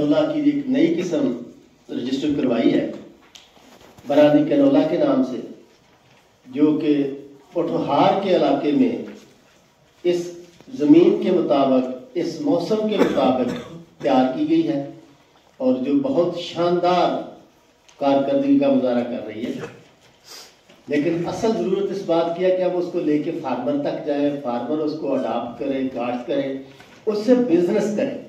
Canola की एक नई किस्म रजिस्टर करवाई है बरानी कैनोला के नाम से, जो कि पोठोहार के इलाके में इस ज़मीन के मुताबिक, इस मौसम के मुताबिक तैयार की गई है और जो बहुत शानदार कारकर्दगी का मुजाहरा कर रही है। लेकिन असल ज़रूरत इस बात की है कि हम उसको लेके फार्मर तक जाएं, फार्मर उसको अडाप्ट करे, काश्त करे, उससे बिजनेस करें।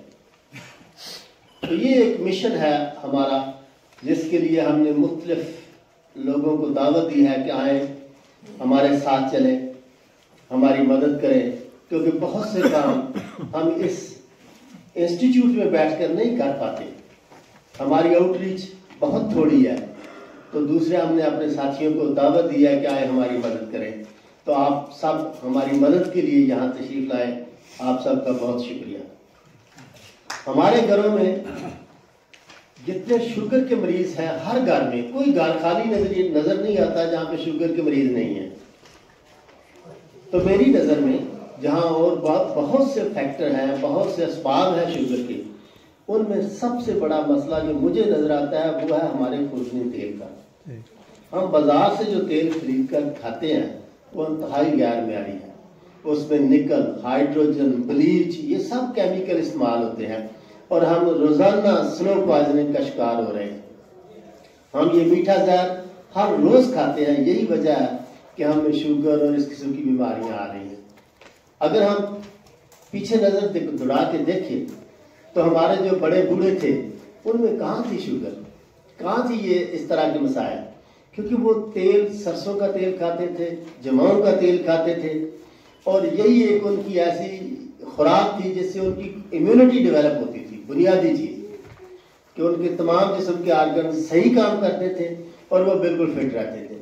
तो ये एक मिशन है हमारा, जिसके लिए हमने मुख्तलिफ लोगों को दावत दी है कि आए हमारे साथ चलें, हमारी मदद करें, क्योंकि बहुत से काम हम इस इंस्टीट्यूट में बैठकर नहीं कर पाते। हमारी आउटरीच बहुत थोड़ी है, तो दूसरे हमने अपने साथियों को दावत दी है कि आए हमारी मदद करें। तो आप सब हमारी मदद के लिए यहाँ तशरीफ लाए, आप सबका बहुत शुक्रिया। हमारे घरों में जितने शुगर के मरीज हैं, हर घर में कोई घर खाली नजर नहीं आता जहाँ पे शुगर के मरीज नहीं है। तो मेरी नज़र में जहाँ और बहुत से फैक्टर हैं, बहुत से असबाब हैं शुगर के, उनमें सबसे बड़ा मसला जो मुझे नजर आता है वो है हमारे खुर्दनी तेल का। हम बाजार से जो तेल खरीद कर खाते हैं वो इंतहाई गैर मेयारी है। उसमें निकल, हाइड्रोजन, ब्लीच, ये सब केमिकल इस्तेमाल होते हैं और हम रोजाना स्लो पॉइजनिंग का शिकार हो रहे हैं। हम ये मीठा जहर हर रोज खाते हैं, यही वजह है कि हमें शुगर और इस किस्म की बीमारियां आ रही हैं। अगर हम पीछे नजर दौड़ा के देखें तो हमारे जो बड़े बूढ़े थे उनमें कहाँ थी शुगर, कहाँ थी ये इस तरह के मसाइल, क्योंकि वो तेल, सरसों का तेल खाते थे, जमाऊ का तेल खाते थे और यही एक उनकी ऐसी खुराक थी जिससे उनकी इम्यूनिटी डेवलप होती थी। बुनियादी चीज कि उनके तमाम किस्म के आर्गन सही काम करते थे और वो बिल्कुल फिट रहते थे।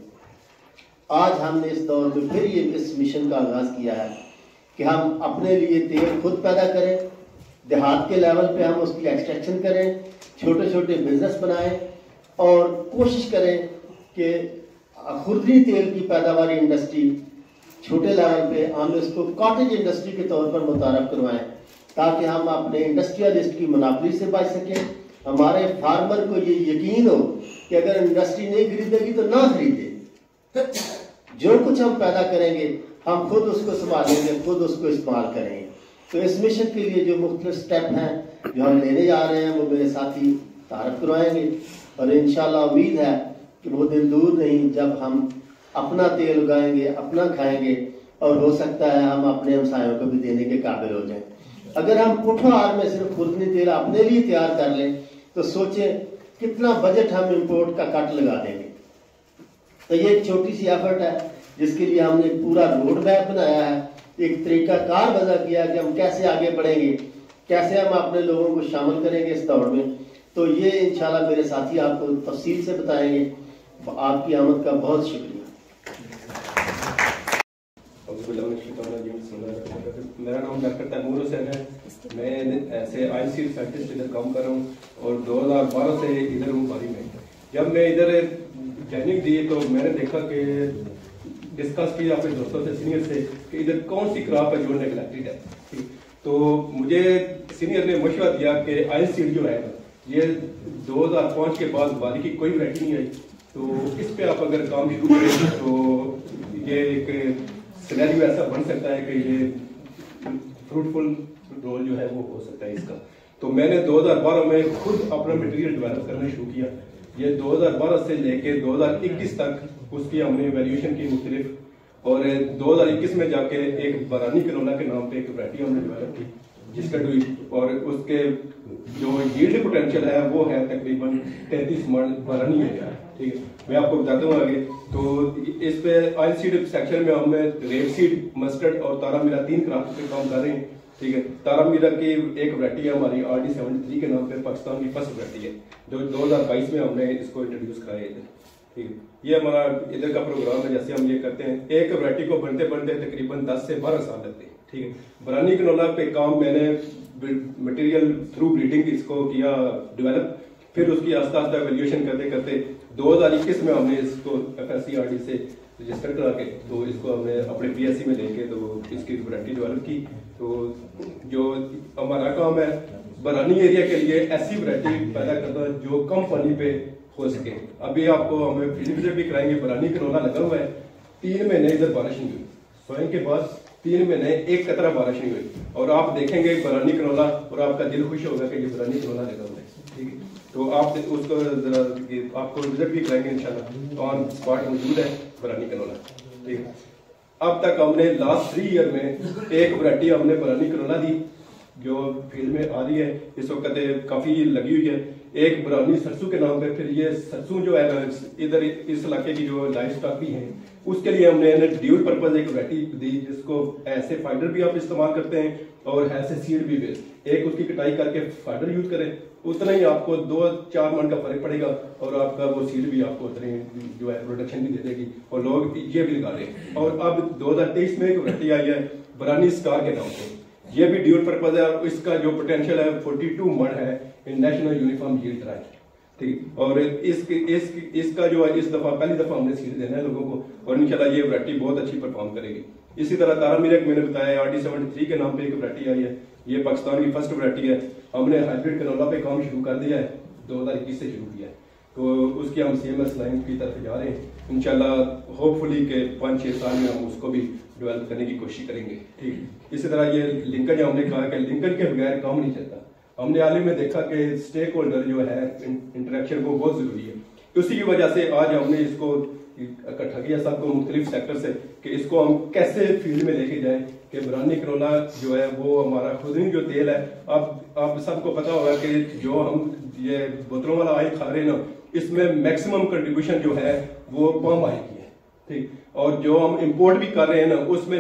आज हमने इस दौर में फिर ये इस मिशन का आगाज किया है कि हम अपने लिए तेल खुद पैदा करें, देहात के लेवल पे हम उसकी एक्सट्रैक्शन करें, छोटे छोटे बिजनेस बनाएं और कोशिश करें कि खुर्दनी तेल की पैदावारी इंडस्ट्री छोटे लेवल पे हम इसको कॉटेज इंडस्ट्री के तौर पर मुतारफ करवाएं, ताकि हम अपने इंडस्ट्रियलिस्ट की मुनाफी से बच सकें। हमारे फार्मर को ये यकीन हो कि अगर इंडस्ट्री नहीं खरीदेगी तो ना खरीदे, जो कुछ हम पैदा करेंगे हम खुद उसको संभालेंगे, खुद उसको इस्तेमाल करेंगे। तो इस मिशन के लिए जो मुख्तलिफ स्टेप हैं जो हम लेने जा रहे हैं वो मेरे साथी तारफ करवाएंगे और इंशाल्लाह उम्मीद है कि वो दिन दूर नहीं जब हम अपना तेल उगाएंगे, अपना खाएंगे और हो सकता है हम अपने हमसायों को भी देने के काबिल हो जाएं। अगर हम पोठोहार में सिर्फ खुर्दनी तेल अपने लिए तैयार कर लें तो सोचें कितना बजट हम इंपोर्ट का कट लगा देंगे। तो ये एक छोटी सी एफर्ट है जिसके लिए हमने एक पूरा रोड मैप बनाया है, एक तरीकाकार वज़ा किया कि हम कैसे आगे बढ़ेंगे, कैसे हम अपने लोगों को शामिल करेंगे इस दौड़ में। तो ये इंशाल्लाह मेरे साथी आपको तफसील से बताएंगे। आपकी आमद का बहुत शुक्रिया। मेरा नाम डॉक्टर तैमूर हुसैन है। मैं ऐसे आईसीयू साइंटिस्ट इधर काम कर रहा हूँ और 2012 से इधर हूँ बारी में। जब मैं इधर ट्रेनिंग दी तो मैंने देखा कि डिस्कस किया अपने दोस्तों से, सीनियर से, कि इधर कौन सी क्रॉप है जो नेग्लेक्टेड है। तो मुझे सीनियर ने मशवरा दिया कि आईसीयू जो है ये 2005 के बाद बारी की कोई वैरायटी नहीं आई, तो इस पे आप अगर काम शुरू करें तो ये एक सिनेरियो ऐसा बन सकता है कि ये फ्रूटफुल रोल जो है वो हो सकता है इसका। तो मैंने 2012 में खुद अपना मटेरियल डेवलप करना शुरू किया। ये 2012 से लेके 2021 तक उसकी हमने वैल्यूएशन की मुख्तलिफ, और 2021 में जाके एक बरानी कैनोला के नाम पे एक वैरायटी हमने डेवलप की जिसका और उसके जो यील्ड पोटेंशियल है वो है तकरीबन 33 मन बरानी है। ठीक है, मैं आपको बताता हूँ आगे। तो इस पे ऑयल सीड सेक्शन में हम रेड सीड, मस्टर्ड और तारामीरा 3 क्रॉप पे काम कर रहे हैं। ठीक है, तारामीरा की एक वैरायटी है हमारी RD73 के नाम पे, पाकिस्तान की फर्स्ट वैरायटी है जो 2022 में हमने इसको इंट्रोड्यूस कराया इधर। ठीक है, ये हमारा इधर का प्रोग्राम है। जैसे हम ये करते हैं, एक वैरायटी को बनते बनते तकरीबन 10 से 12 साल लगते हैं। ठीक है, बरानी कैनोला पे काम मैंने मटेरियल थ्रू ब्रीडिंग इसको किया डेवलप, फिर उसकी आस्ता आस्ता वैल्यूएशन करते करते 2021 में हमने इसको FSCRD से रजिस्टर करा के तो इसको हमने अपने PSC में लेके तो इसकी वैरायटी डेवलप की। तो जो हमारा काम है बरानी एरिया के लिए ऐसी वैरायटी पैदा करना जो कम पानी पे हो सके। अभी आपको हमें फील्ड विजिट भी कराएंगे, बरानी कनौला लगा हुआ है, 3 महीने इधर बारिश नहीं हुई, सोइंग के बाद 3 महीने एक कतरा बारिश नहीं हुई, और आप देखेंगे बरानी कनौला और आपका दिल खुश होगा कि ये बरानी कनौला लगा हुआ है। ठीक है, तो आप उसको जरा आपको विजिट भी कराएंगे इंशाल्लाह, ऑन स्पॉट मौजूद है बरानी कनौला। ठीक है, अब तक हमने लास्ट 3 ईयर में एक वैरायटी हमने बरानी कनौला दी जो फील्ड में आ रही है, इस वक्त काफी लगी हुई है। एक बरानी सरसों के नाम पे, फिर ये सरसों जो है इधर इस इलाके की जो लाइफ स्टॉक भी है उसके लिए हमने ड्यूल पर्पज एक वैरायटी दी, जिसको ऐसे फाइडर भी आप इस्तेमाल करते हैं और ऐसे सीड भी बेस्ट। एक उसकी कटाई करके फाइडर यूज करें, उतना ही आपको 2-4 मन का फर्क पड़ेगा और आपका वो सीड भी आपको उतनी जो है प्रोडक्शन भी दे देगी, और लोग ये भी लगा रहे हैं। और अब 2023 में एक वैरायटी आई है बरानी स्टार के नाम से, ये भी ड्यूल पर्पज है, इसका जो पोटेंशियल है 42 मन है in national uniform yield right. ठीक, और इसका जो है इस दफा पहली दफा हमने सीड देना है लोगों को, और इंशाल्लाह ये वैरायटी बहुत अच्छी परफॉर्म करेगी। इसी तरह तारा मिल्क मैंने बताया RD73 के नाम पे एक वैरायटी आई है, ये पाकिस्तान की फर्स्ट वैरायटी है। हमने हाइब्रिड कनौला पे काम शुरू कर दिया है, 2021 से शुरू किया है, तो उसकी हम CMS लाइन की तरफ जा रहे हैं इंशाल्लाह। होपफुली के 5-6 साल में हम उसको भी डेवलप करने की कोशिश करेंगे। ठीक, इसी तरह ये लिंकन हमने कहा कि लिंकन के बगैर काम नहीं चलता। हमने हाल ही में देखा कि स्टेक होल्डर जो है इंटरेक्शन वो बहुत जरूरी है, उसी की वजह से आज हमने इसको इकट्ठा किया सबको मुख्तलिफ सेक्टर से कि इसको हम कैसे फील्ड में लेके जाएं कि बरानी कनौला जो है वो हमारा खुद ही जो तेल है, अब आप सबको पता होगा कि जो हम ये बोतलों वाला ऑयल खा रहे हैं ना, इसमें मैक्सिमम कंट्रीब्यूशन जो है वो पाम ऑयल की है। ठीक, और जो हम इंपोर्ट भी कर रहे हैं ना उसमें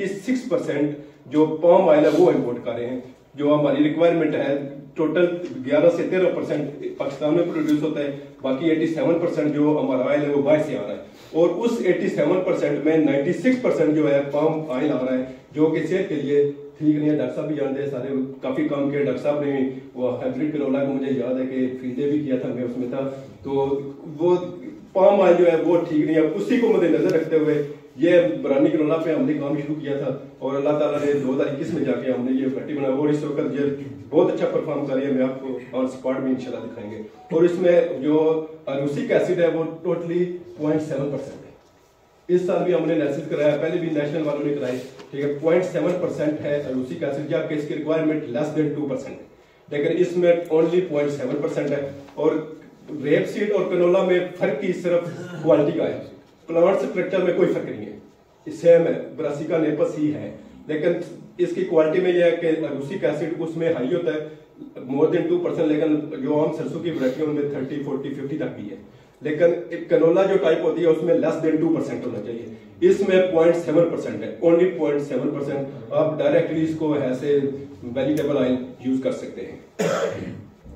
96% जो पाम ऑयल है वो इंपोर्ट कर रहे हैं। जो हमारी रिक्वायरमेंट है टोटल 11 से 13% पाकिस्तान में प्रोड्यूस होता है, बाकी 87% जो हमारा ऑयल है वो बाहर से आ रहा है, और उस 87% में 96% जो है पाम ऑयल आ रहा है, जो कि सेहत के लिए ठीक नहीं है। डॉक्टर साहब भी जानते हैं, सारे काफी काम किए डॉक्टर साहब ने, वो हाइब्रिड कनौला को मुझे याद है कि फील्डे भी किया था, मैं उसमें था, तो वो पाम ऑयल जो है वो ठीक नहीं है। उसी को मद्देनजर रखते हुए ये बरानी कनौला पे हमने काम शुरू किया था, और अल्लाह ताला ने 2021 में जाके हमने ये वैरायटी बनाई, और इस वक्त ये बहुत अच्छा परफॉर्म कर रही है। मैं आपको ऑन स्पॉट में इंशाल्लाह दिखाएंगे। और इसमें जो अरूसिक एसिड है वो टोटली 0.7% है। इस साल भी हमने एनालिसिस कराया, पहले भी नेशनल वालों ने कराई। ठीक है, 0.7% है अरूसिक एसिड, जबकि इसकी रिक्वायरमेंट लेस देन 2% है, लेकिन इसमें ओनली 0.7% है। और रेप सीड और कनोला में फर्क की सिर्फ क्वालिटी का है, प्लांट स्ट्रक्चर में कोई फर्क नहीं है, सेम है, ब्रासिका नेपस ही है, लेकिन इसकी क्वालिटी में यह है कि अरूसिक एसिड उसमें हाई होता है मोर देन 2%, लेकिन जो आम सरसों की वैरायटी उनमें 30, 40, 50 तक भी है, लेकिन एक कनोला जो टाइप होती है उसमें लेस देन 2% होना चाहिए। इसमें 0.7% है, ओनली 0.7%। आप डायरेक्टली इसको ऐसे वेजिटेबल ऑयल यूज कर सकते हैं।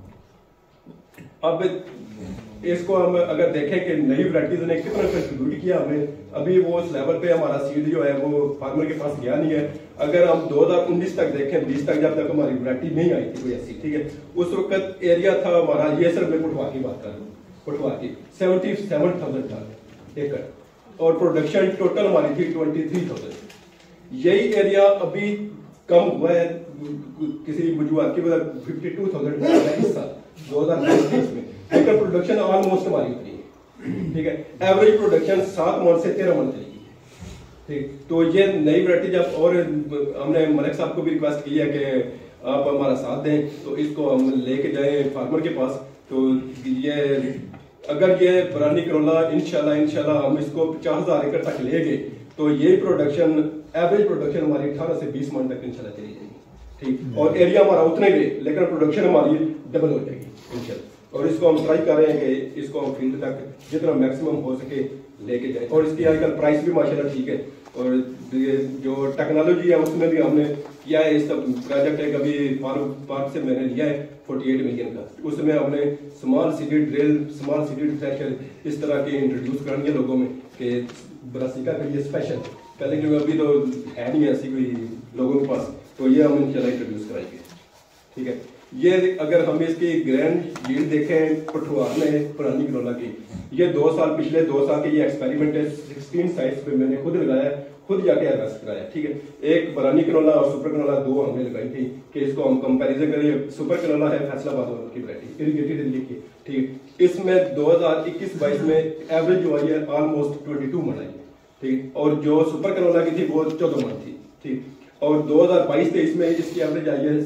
अब इसको हम अगर देखें कि नई वैरायटीज ने कितना कंट्रीब्यूट किया हमें, अभी वो उस लेवल पे हमारा सीड जो है वो फार्मर के पास गया नहीं है। अगर हम 2019 तक देखें, 20 तक जब तक हमारी वैरायटी नहीं आई थी कोई ऐसी, ठीक है, उस वक्त एरिया था हमारा, ये सर मैं पुठवा की बात कर रहा हूँ, पुठवा की 77,000 टन एकड़, और प्रोडक्शन टोटल हमारी थी 23,000। यही एरिया अभी कम हुआ है किसी बुजुआ की 52,000 टन इस साल 2023 में, लेकिन प्रोडक्शन ऑलमोस्ट हमारी उतनी है। ठीक है, एवरेज प्रोडक्शन 7 मन से 13 मन चलेगी। ठीक, तो ये नई वैरायटी जब, और हमने मलिक साहब को भी रिक्वेस्ट की है कि आप हमारा साथ दें, तो इसको हम लेके जाएं फार्मर के पास। तो ये अगर ये बरानी कनौला इंशाल्लाह हम इसको 50,000 एकड़ तक ले गए, तो ये प्रोडक्शन एवरेज प्रोडक्शन हमारी 18 से 20 मन तक इंशाल्लाह चली जाएगी। ठीक, और एरिया हमारा उतना ही रहे, लेकिन प्रोडक्शन हमारी डबल हो जाएगी इंशाल्लाह। और इसको हम ट्राई कर रहे हैं कि इसको हम फील्ड तक जितना मैक्सिमम हो सके लेके जाए। और इसकी आजकल प्राइस भी माशाल्लाह ठीक है, और ये जो टेक्नोलॉजी है उसमें भी हमने किया है। इस प्रोजेक्ट एक अभी पार्क से मैंने लिया है 48 मिलियन का, उसमें हमने small seeded drill, small seeded thresher इस तरह के इंट्रोड्यूस करनी है लोगों में कि ब्रासिका के लिए स्पेशल, पहले जो अभी तो है नहीं ऐसी कोई लोगों के पास, तो ये हम इंशाल्लाह इंट्रोड्यूस कराएंगे। ठीक है, ये अगर हम इसकी ग्रैंड यील्ड देखें पठुआर में पुरानी कनौला की, ये 2 साल पिछले 2 साल के ये एक्सपेरिमेंट है 16 साइट्स पे मैंने खुद लगाया, खुद जाके हार्वेस्ट कराया। ठीक है, एक पुरानी कनौला और सुपर कनौला 2 हमने लगाई थी कि इसको हम कंपैरिजन करें। सुपर कनौला है फैसलाबाद की वैरायटी इरिगेटेड दिल्ली की। ठीक, इसमें 2021-22 में एवरेज जो आई है ऑलमोस्ट 22 मन आई। ठीक, और जो सुपर कनौला की थी वो 14 मन थी। ठीक, और 2022-23 में इसकी एवरेज आई है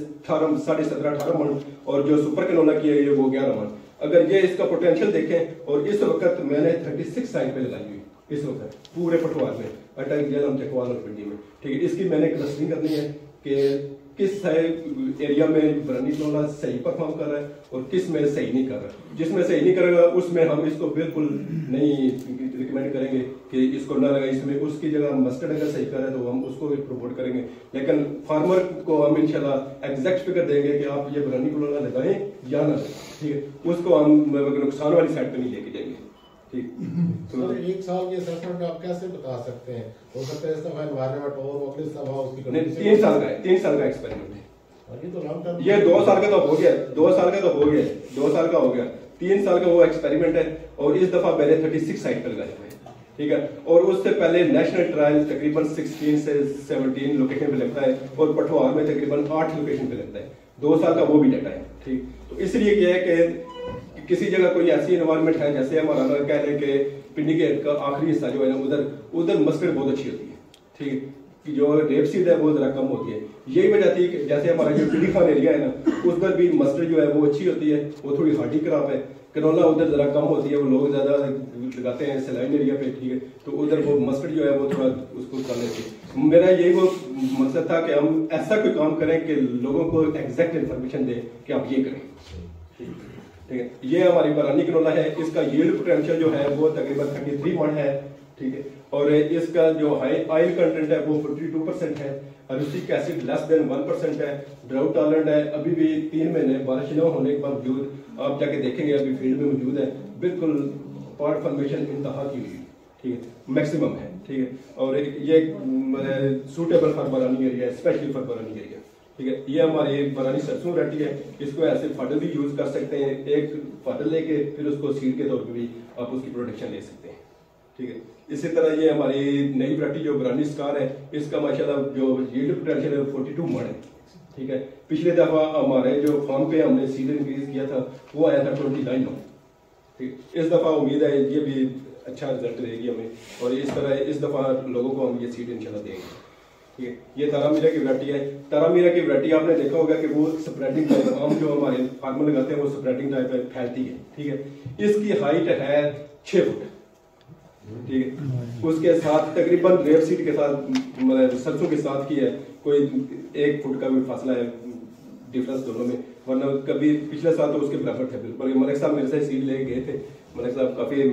17.5-18 मन, और जो सुपर कनौला की है वो 11 मन। अगर ये इसका पोटेंशियल देखें, और इस वक्त मैंने 36 साइट पे लगाई हुई इस वक्त पूरे पठवार में, अटक जेलम चकवाल और पिंडी में। ठीक है, इसकी मैंने क्लस्टरिंग करनी है कि किस एरिया में बरानी कनौला सही परफॉर्म कर रहा है और किस में सही नहीं कर रहा है। जिसमें सही नहीं करेगा उसमें हम इसको बिल्कुल नहीं रिकमेंड करेंगे कि इसको ना लगाए। इसमें उसकी जगह मस्टर्ड अगर सही कर रहा है तो हम उसको भी प्रमोट करेंगे, लेकिन फार्मर को हम इंशाल्लाह एग्जैक्ट फिगर देंगे कि आप ये बरानी कनौला लगाएं या ना लगाएं। ठीक है, उसको हम नुकसान वाली साइड पे नहीं लेके जाएंगे। ठीक, तो एक साल की असेसमेंट आप कैसे बता सकते हैं? हो सकता है इस दफा एनवायरनमेंट और अगले दफा उसकी नहीं, 3 साल का है, 3 साल का एक्सपेरिमेंट है ये तो लॉन्ग टर्म। ये 2 साल का तो हो गया, 2 साल का तो हो गया, 2 साल का हो गया, 3 साल का वो एक्सपेरिमेंट है। और इस दफा मैंने 36 साइट पर लगाए हुए हैं। ठीक है, और उससे पहले नेशनल ट्रायल तकरीबन 16 से 17 लोकेशन पे लगता है, और पठवार में तकरीबन 8 लोकेशन पे लगता है। 2 साल का वो भी डाटा है। ठीक, तो इसलिए क्या है कि किसी जगह कोई ऐसी एनवायरमेंट है, जैसे हमारा कह रहे हैं कि पिंडी के का आखिरी हिस्सा जो है ना, उधर मस्टर्ड बहुत अच्छी होती है। ठीक है, कि जो रेप सीड है वो जरा कम होती है। यही वजह थी कि जैसे हमारा जो पिंडी खान एरिया है ना, उधर भी मस्टर्ड जो है वो अच्छी होती है, वो थोड़ी हार्डी क्रॉप है। कनौला उधर जरा कम होती है, वो लोग ज्यादा लगाते हैं सलाइन एरिया पे। ठीक है, तो उधर वो मस्टर्ड जो है वो थोड़ा उसको कर लेते हैं। मेरा यही वो मकसद था कि हम ऐसा कोई काम करें कि लोगों को एग्जैक्ट इन्फॉर्मेशन दें कि आप ये करें। ठीक है, ये हमारी बरानी कनौला है, इसका यील्ड पोटेंशियल जो है वो तकरीबन 33 मन है। ठीक है, और इसका जो हाई ऑयल कंटेंट है वो 42% है, अरुसिक एसिड लेस देन 1% है, ड्राउट टॉलरेंट है। अभी भी 3 महीने बारिश न होने के बावजूद आप जाके देखेंगे अभी फील्ड में मौजूद है, बिल्कुल पार्ट फॉर्मेशन इंतहा की हुई। ठीक है, मैक्सिमम है। ठीक है, और ये suitable for barani area, specially for barani area. ठीक है, ये हमारी बरानी सरसों वैरायटी है, इसको ऐसे फॉडल भी यूज कर सकते हैं। एक फॉडल लेके फिर उसको सीड के तौर पे भी आप उसकी प्रोडक्शन ले सकते हैं। ठीक है, इसी तरह ये हमारी नई वैरायटी जो बरानी स्टार है, इसका माशाल्लाह जो यील्ड पोटेंशियल है 42 मन है। ठीक है, पिछले दफा हमारे जो फार्म पे हमने सीड इंक्रीज किया था वो आया था 29 मन। ठीक, इस दफा उम्मीद है ये भी अच्छा रिजल्ट रहेगी हमें, और इस तरह इस दफा लोगों को हम ये सीड इंशाल्लाह देंगे। ठीक है, ये तारामीरा की वैरायटी है। तारामीरा की वैरायटी आपने देखा होगा कि वो स्प्रेडिंग टाइप, हम जो हमारे फार्मर लगाते हैं वो स्प्रेडिंग टाइप है, फैलती है। ठीक है, इसकी हाइट है 6 फुट। ठीक है, उसके साथ तकरीबन रेप सीड के साथ सरसों के साथ की है कोई 1 फुट का भी फासला है डिफरेंस दोनों में, वरना कभी पिछले साल तो उसके बराबर थे बिल्कुल। मलिक साहब मेरे से सीड ले गए थे, मलिक साहब काफी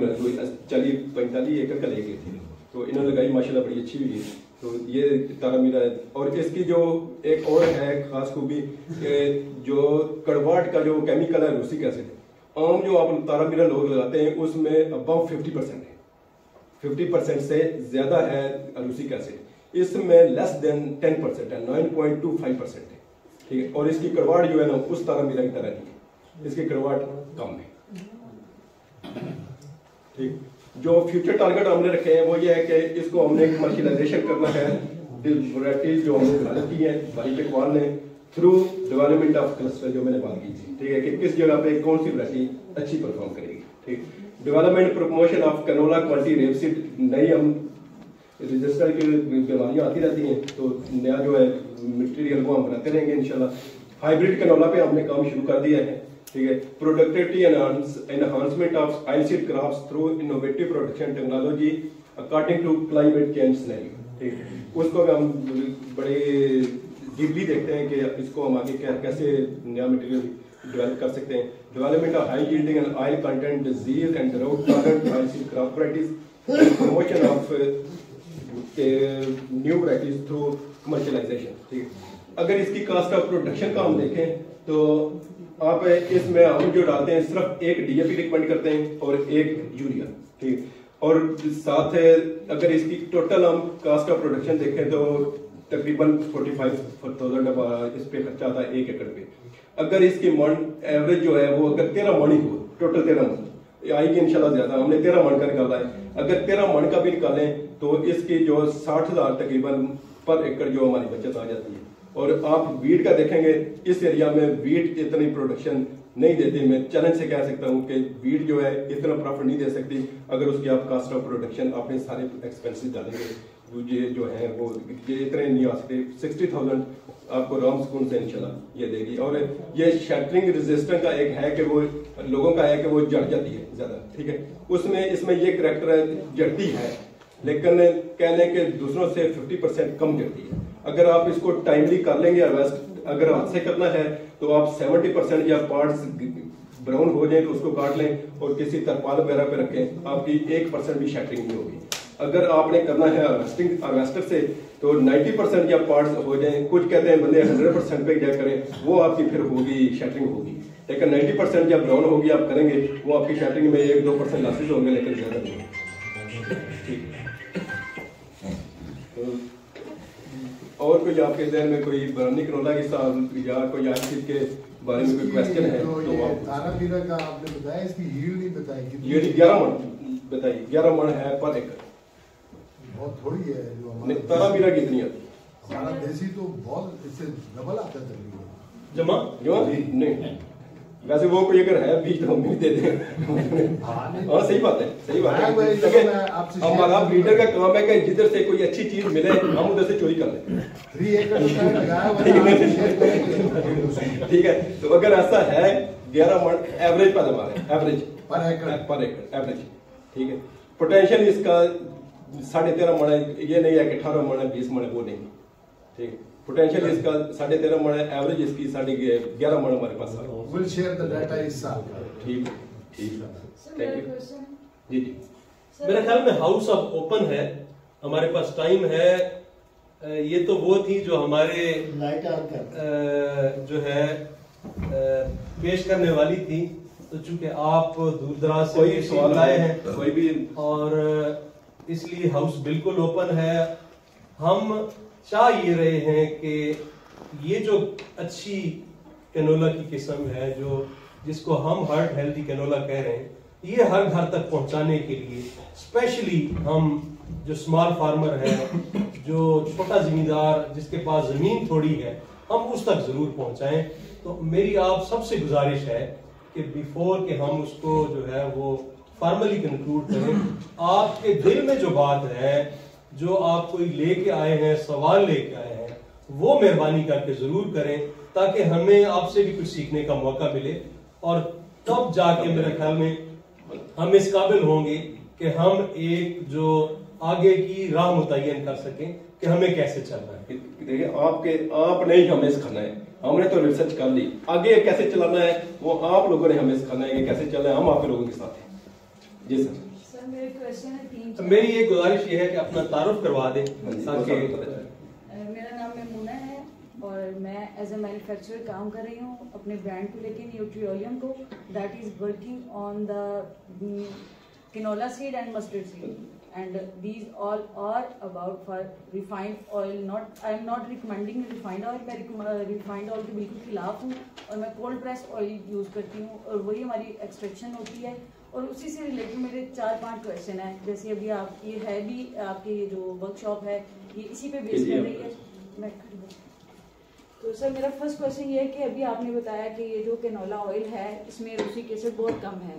40-45 एकड़ का ले गए थे, तो इन्होंने लगाई माशाल्लाह बड़ी अच्छी हुई है। तो ये तारामीरा है। और इसकी जो एक और है खास खूबी, जो कड़वाहट का जो केमिकल है रूसिक एसिड, आम जो आप तारामीरा लोग लगाते हैं उसमें अबाउट 50% है, 50% से ज्यादा है रूसिक एसिड। इसमें लेस देन 10% है, 9.25% है। ठीक है, और इसकी कड़वाहट जो है ना उस तारामीरा की तरह नहीं है, इसकी कड़वाहट कम है। ठीक, जो फ्यूचर टारगेट हमने रखे हैं वो ये है कि इसको हमने कमर्शियलाइजेशन करना है। वैरायटी जो हमने डेवलप की है भाई टेकवाल ने थ्रू डेवलपमेंट ऑफ क्लस्टर, जो मैंने बात की थी। ठीक है, कि किस जगह पे कौन सी वैरायटी अच्छी परफॉर्म करेगी। ठीक, development promotion of canola quality rapeseed, नई हम रजिस्टर की बीमारियां आती रहती हैं तो नया जो है मटेरियल को हम बनाते रहेंगे इंशाल्लाह। हाइब्रिड कनोला पे हमने काम शुरू कर दिया है। ठीक है, productivity enhancement of oil seed crops through innovative production technology according to climate change scenario. ठीक, उसको हम बड़े डीपली देखते हैं कि इसको हम आगे कैसे नया मटेरियल डेवलप कर सकते हैं। Development of high yielding and oil content disease and drought tolerant oil seed crop varieties, promotion of new varieties through commercialization. ठीक, अगर इसकी कास्ट ऑफ प्रोडक्शन का हम देखें तो आप इसमें हम जो डालते हैं सिर्फ एक डीएपी रिकमेंड करते हैं और एक यूरिया। ठीक, और साथ अगर इसकी टोटल हम कास्ट ऑफ प्रोडक्शन देखें तो तकरीबन 45,000 इस पे खर्चा आता है 1 एकड़ पे। अगर इसकी मन एवरेज जो है वो अगर 13 मन ही हो, टोटल 13 मन आएगी इंशाल्लाह ज्यादा, हमने 13 मन का निकाला है। अगर 13 मन का भी निकालें तो इसकी जो 60,000 तकरीबन पर एकड़ जो हमारी बचत आ जाती है। और आप वीट का देखेंगे, इस एरिया में वीट इतनी प्रोडक्शन नहीं देती। मैं चैलेंज से कह सकता हूँ कि वीट जो है इतना प्रॉफिट नहीं दे सकती अगर उसकी आप कास्ट ऑफ प्रोडक्शन अपने सारे एक्सपेंसेस डालेंगे, ये जो है वो ये इतने नहीं आ सकते। 60,000 आपको राम सुकून से इंशाल्लाह ये देगी। और ये शटरिंग रेजिस्टेंट का एक है कि वो लोगों का है कि वो जड़ जाती है ज्यादा, ठीक है। उसमें इसमें ये करैक्टर है, जड़ती है, लेकिन कह लें कि दूसरों से 50% कम जड़ती है। अगर आप इसको टाइमली कर लेंगे हार्वेस्ट, अगर हाथ से करना है तो आप 70% या पार्ट्स ब्राउन हो जाए तो उसको काट लें और किसी तरपाल वगैरह पे रखें, आपकी 1% भी शैटरिंग नहीं होगी। अगर आपने करना है हार्वेस्टर से तो 90% या पार्ट्स हो जाए, कुछ कहते हैं बंदे 100% पे क्या करें, वो आपकी फिर होगी शैटरिंग होगी। लेकिन 90% या ब्राउन होगी आप करेंगे, वो आपकी शैटरिंग में 1-2% लॉसेज होंगे, लेकिन ज्यादा नहीं। ठीक। और कोई आपके जहन में कोई बरानी करोला की साल या कोई आज चीज के बारे में कोई क्वेश्चन है तो आप तारा पीरा का आपने बताया, इसकी यील्ड नहीं बताई कितनी? यील्ड 11 मन बताइए, 11 मन है पर एकड़। बहुत थोड़ी है जो नहीं, तारा पीरा कितनी आती है? हमारा देसी तो बहुत इससे डबल आता है तकरीबन। जमा नहीं, वैसे वो कोई अगर है बीज तो हम भी दे दें। हाँ सही बात है, सही बात है। हमारा ब्रीडर का काम है कि जिधर से कोई अच्छी चीज मिले हम उधर से चोरी कर लें। 3 एकड़ ठीक है, तो अगर ऐसा है 11 मन एवरेज पैदावार है, एवरेज पर एकड़ एवरेज, ठीक है। पोटेंशियल इसका 13.5 मन है, ये नहीं है कि 18 मन है 20 मन है, वो नहीं, ठीक है। पोटेंशियल इसका 13.5 मन है, एवरेज इसकी 11.5 मन हमारे पास है। विल शेयर द डाटा इस साल का। ठीक है, थैंक यू जी जी। मेरे ख्याल में हाउस अब ओपन है, हमारे पास टाइम है। ये तो वो थी जो हमारे लाइट ऑन कर जो है पेश करने वाली थी, तो चूंकि आप दूर दराज से कोई सवाल आए हैं कोई भी, और इसलिए हाउस बिल्कुल ओपन है। हम चाह ये रहे हैं कि ये जो अच्छी कैनोला की किस्म है, जो जिसको हम हार्ट हेल्दी कैनोला कह रहे हैं, ये हर घर तक पहुंचाने के लिए स्पेशली हम जो स्मॉल फार्मर है, जो छोटा जमींदार जिसके पास जमीन थोड़ी है, हम उस तक जरूर पहुंचाएं। तो मेरी आप सबसे गुजारिश है कि बिफोर के हम उसको जो है वो फॉर्मली कंक्लूड करें, आपके दिल में जो बात है, जो आप कोई लेके आए हैं, सवाल लेके आए हैं, वो मेहरबानी करके जरूर करें, ताकि हमें आपसे भी कुछ सीखने का मौका मिले। और तब जाके मेरे ख्याल में हम इस काबिल होंगे कि हम एक जो आगे की राह मुतय्यन कर सकें कि हमें कैसे चलना है। देखिए आपने ही हमें सिखाना है, हमने तो रिसर्च कर ली, आगे कैसे चलाना है वो आप लोगों ने हमें सिखाना है कि कैसे चलना है, हम आपके लोगों के साथ हैं। जी सर। मेरे क्वेश्चन है 3। मेरी एक गुजारिश ये है कि अपना तारुफ करवा दें ताकि। मेरा नाम मैमूना है और मैं एज ए मैन्युफैक्चरर काम कर रही हूँ अपने ब्रांड को लेके, न्यूट्रियोलियम को, that is working on the canola seed and mustard seed, and these all are about for refined oil. Not I am not recommending refined oil, मैं refined oil के बिल्कुल खिलाफ हूँ और मैं कोल्ड प्रेस ऑयल यूज करती हूँ और वही हमारी एक्सट्रैक्शन होती है। और उसी से रिलेटेड मेरे 4-5 क्वेश्चन है। जैसे अभी आप ये है भी आपकी जो वर्कशॉप है ये इसी पे बेस कर रही है। मैं तो सर मेरा फर्स्ट क्वेश्चन ये है कि अभी आपने बताया कि ये जो कैनोला ऑयल है इसमें रूसिक एसिड बहुत कम है,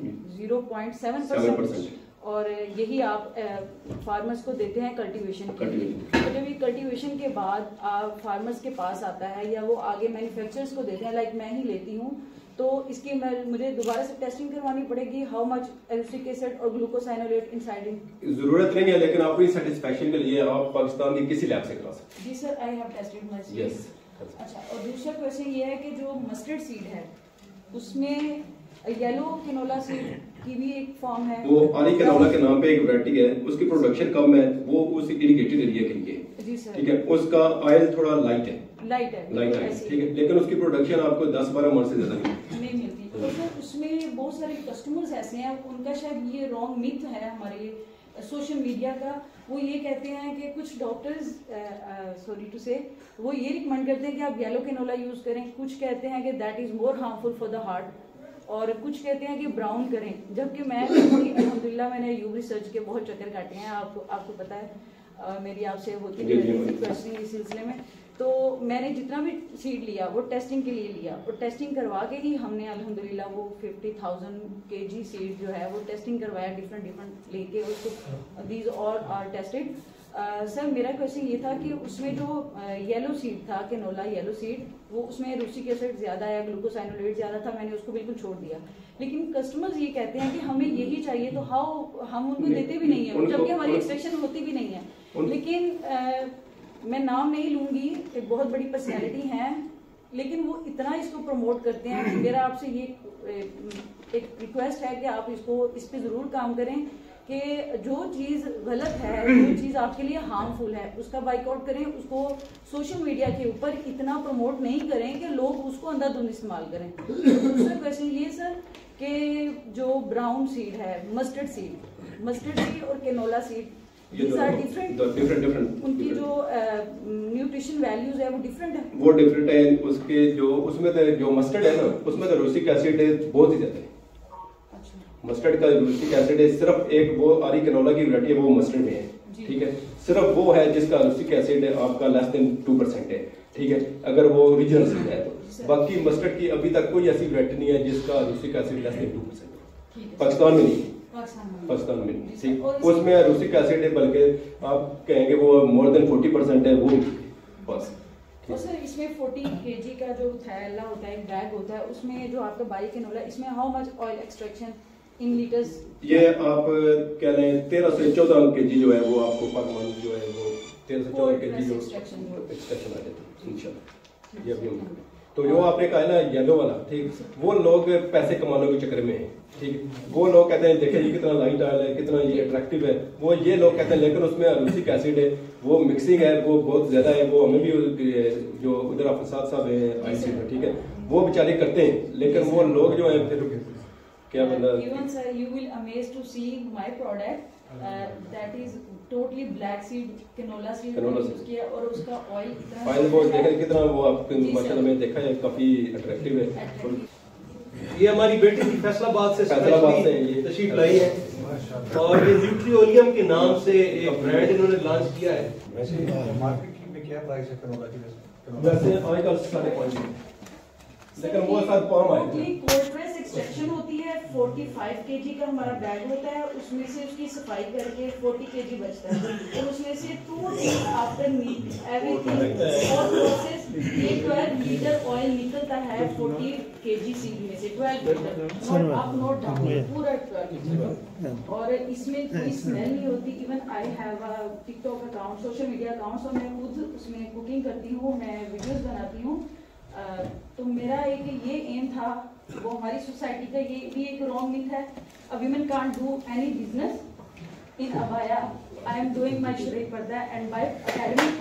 0.7%, और यही आप फार्मर्स को देते हैं कल्टीवेशन के लिए। तो जब ये कल्टीवेशन के बाद आप फार्मर्स के पास आता है या वो आगे मैन्युफैक्चरर्स को देते हैं, लाइक मैं ही लेती हूँ, तो इसकी मुझे दोबारा से टेस्टिंग करवानी पड़ेगी, हाउ मच एसिटिक एसिड और ग्लूकोसाइनोलेट इनसाइड इन? जरूरत नहीं है, लेकिन अपनी सेटिस्फैक्शन के लिए आप पाकिस्तान की किसी लैब से करा सकते हैं। जी sir, I have tested my seed. Yes. अच्छा, और दूसरा क्वेश्चन ये है कि जो मस्टर्ड सीड है उसमें येलो कैनोला सीड की भी एक फॉर्म है, वो आली कैनोला के नाम पे एक वैरायटी है, उसकी प्रोडक्शन कम है, वो उस इरिगेटेड एरिया के लिए। जी सर। ठीक है, उसका ऑयल थोड़ा लाइट है, लाइट है, ठीक है, लेकिन उसकी प्रोडक्शन आपको 10-12 मन से ज्यादा नहीं मिलती। तो सर उसमें बहुत सारे कस्टमर्स ऐसे हैं, उनका शायद ये रॉन्ग मिथ है हमारे सोशल मीडिया का, वो ये कहते हैं कि कुछ डॉक्टर्स सॉरी टू से वो ये रिकमेंड करते हैं कि आप येलो कैनोला यूज करें, कुछ कहते हैं कि that is more harmful for the heart, और कुछ कहते हैं कि ब्राउन करें। जबकि मैं अल्हम्दुलिल्लाह मैंने यूब रिसर्च के बहुत चक्कर काटे हैं, आपको पता है, मेरी आपसे होती है क्वेश्चनिंग इस सिलसिले में। तो मैंने जितना भी सीड लिया वो टेस्टिंग के लिए लिया, और टेस्टिंग करवा के ही हमने अल्हम्दुलिल्लाह वो 50,000 kg सीड जो है वो टेस्टिंग करवाया, डिफरेंट लेके उसको, these all are tested. Sir मेरा क्वेश्चन ये था कि उसमें जो येलो सीड था, कैनोला येलो सीड, वो उसमें रूसिक एसिड ज्यादा है, ग्लूकोसाइनोलेट ज्यादा था, मैंने उसको बिल्कुल छोड़ दिया। लेकिन कस्टमर्स ये कहते हैं कि हमें यही चाहिए, तो हाउ हम उनको देते भी नहीं है, जबकि हमारी एक्सट्रैक्शन होती भी नहीं है। लेकिन मैं नाम नहीं लूंगी, एक बहुत बड़ी पर्सनैलिटी हैं, लेकिन वो इतना इसको प्रमोट करते हैं कि मेरा आपसे ये एक रिक्वेस्ट है कि आप इस पे जरूर काम करें कि जो चीज गलत है, जो चीज आपके लिए हार्मफुल है, उसका बाइकआउट करें, उसको सोशल मीडिया के ऊपर इतना प्रमोट नहीं करें कि लोग उसको अंधाधुंध इस्तेमाल करें। दूसरा क्वेश्चन ये सर कि जो ब्राउन सीड है, मस्टर्ड सीड और canola seed, these are different, उनकी जो न्यूट्रिशन वैल्यूज है वो डिफरेंट है। वो डिफरेंट है, उसके जो उसमें तो जो मस्टर्ड है ना, उसमें तो रूसिक एसिड बहुत ही ज्यादा है। मस्टर्ड का रूसिक एसिड है, सिर्फ एक वो आरी कैनोला की वैरायटी है वो मस्टर्ड में है, ठीक है, सिर्फ वो है जिसका रूसिक एसिड आपका लेस देन 2% है, ठीक है, अगर वो ओरिजिनल सीड है तो। बाकी मस्टर्ड की अभी तक कोई ऐसी वैरायटी नहीं है जिसका रूसिक एसिड लेस देन 2% है, पाकिस्तान में नहीं, पाकिस्तान में नहीं, उसमें रूसिक एसिड है, बल्कि आप कहेंगे वो मोर देन 40% है वो बस। और सर इसमें 40 kg का जो थैला होता है, बैग होता है, उसमें जो आपका बाई कैनोला, इसमें how much oil extraction in litres? ये आप कह रहे हैं 13 से 14 kg जो है वो आपको पर मंथ जो है वो 13 से 14 kg जो एक्सट्रैक्शन आ जाता है इंशाल्लाह। ये अभी तो जो आपने कहा है ना येलो वाला, ठीक, वो लोग पैसे कमाने के चक्कर में है, ठीक, वो लोग कहते हैं देखें ये कितना लाइट ऑयल है, कितना ये अट्रैक्टिव है, वो ये लोग कहते हैं, लेकिन उसमें रूसिक एसिड है, वो मिक्सिंग है, वो बहुत ज्यादा है, वो हमें भी जो उधर अफसाद साहब है आईसी में, ठीक है, वो बेचारे करते हैं, लेकिन वो लोग जो है फिर क्या मतलब, even sir you will amaze to see my product that is totally black seed canola seed use किया, और उसका ऑयल इतना वो देखें कितना वो आपको माशाल्लाह में देखा है, काफी अट्रैक्टिव है। ये हमारी बेटी की फैसलाबाद से ये तशरीफ लाई है, और ये न्यूट्रियोलियम के नाम से एक ब्रांड इन्होंने लॉन्च किया है। वैसे मार्केट में क्या प्राइस है कैनोला की? वैसे आजकल 5.5, लेकिन वो साथ पाम है, कोल्ड प्रेस एक्सट्रैक्शन होती है, 45 kg का हमारा बैग होता है, उसमें से उसकी सफाई करके 40 kg बचता है, और उसमें से 2 days आफ्टर मीट एवरीथिंग और प्रोसेस 12 लीटर ऑयल निकलता है 40 kg सीड में से, 12 लीटर, और आप नोट डाउन पूरा 12 लीटर, और इसमें कोई स्मेल नहीं होती। Even I have a TikTok account, social media account, और मैं खुद उसमें कुकिंग करती हूँ, मैं वीडियोस बनाती हूँ। तो मेरा एक ये एम था, वो हमारी सोसाइटी का ये भी एक रॉन्ग मिथ है, a women can't do any business in अबाया। आई एम डूइंग माय शरीफ पर्दा एंड बाय एकेडमिक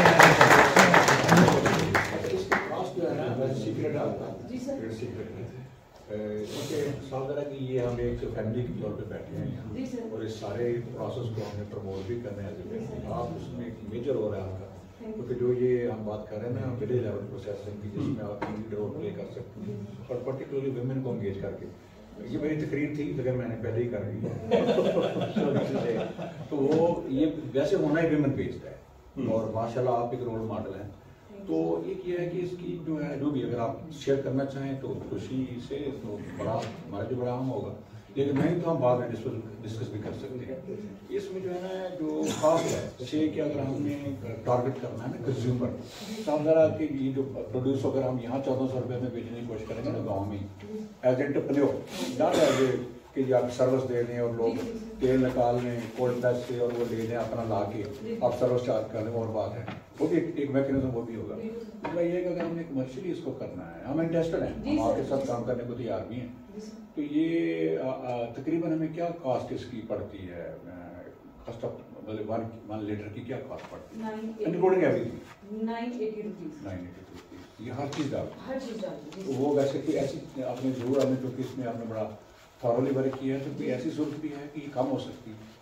जी सर। सालगिरह की ये हम एक फैमिली के तौर पे बैठे हैं जी सर, और इस सारे प्रोसेस को हमने प्रमोट भी करने हैं, आप उसमें एक मेजर हो रहा है आपका, क्योंकि जो ये हम बात कर रहे हैं ना विलेज लेवल प्रोसेसिंग की, जिसमें आप लीड रोल प्ले कर सकते हैं, और पर्टिकुलरली वुमेन को एंगेज करके, ये मेरी तकरीर थी लेकिन मैंने पहले ही कर दी तो वो ये वैसे होना ही वुमेन बेस्ड है, और माशाल्लाह आप एक रोल मॉडल हैं। तो एक ये है कि इसकी जो है जो भी अगर आप शेयर करना चाहें तो खुशी से, तो बड़ा हमारा जो बड़ा हम होगा, लेकिन नहीं तो हम बाद में डिस्कस भी कर सकते हैं। इसमें जो है ना जो खास है, जैसे कि अगर हमें टारगेट करना है ना कंज्यूमर, सामने कि ये जो प्रोड्यूस अगर हम यहाँ 1400 रुपये में बेचने की कोशिश करेंगे ना गाँव में as entrepreneur, not as a कि आप सर्विस दे दें और लोग तेल निकाल लें कोल्ड प्रेस से और वो ले लें अपना ला के आप सर्विस चार्ज कर लें, और बात है वो भी एक मैकेनिज्म वो भी होगा। तो ये है कि अगर हमने कमर्शियली इसको करना है, हम इंटरेस्टेड हैं, हम आपके साथ काम करने को तैयार भी हैं, तो ये तकरीबन हमें क्या कॉस्ट इसकी पड़ती है, कॉस्ट ऑफ मतलब 1 लीटर की क्या कॉस्ट पड़ती है इंक्लूडिंग एवरीथिंग? 980 रुपीज। 980 रुपीज, ये हर चीज़ डाल, हर चीज़ डाल। तो वो वैसे कोई ऐसी आपने जरूर, आपने क्योंकि इसमें आपने बड़ा थॉरली वर्क किया है, तो कोई ऐसी सूरत भी है कि कम हो सकती है?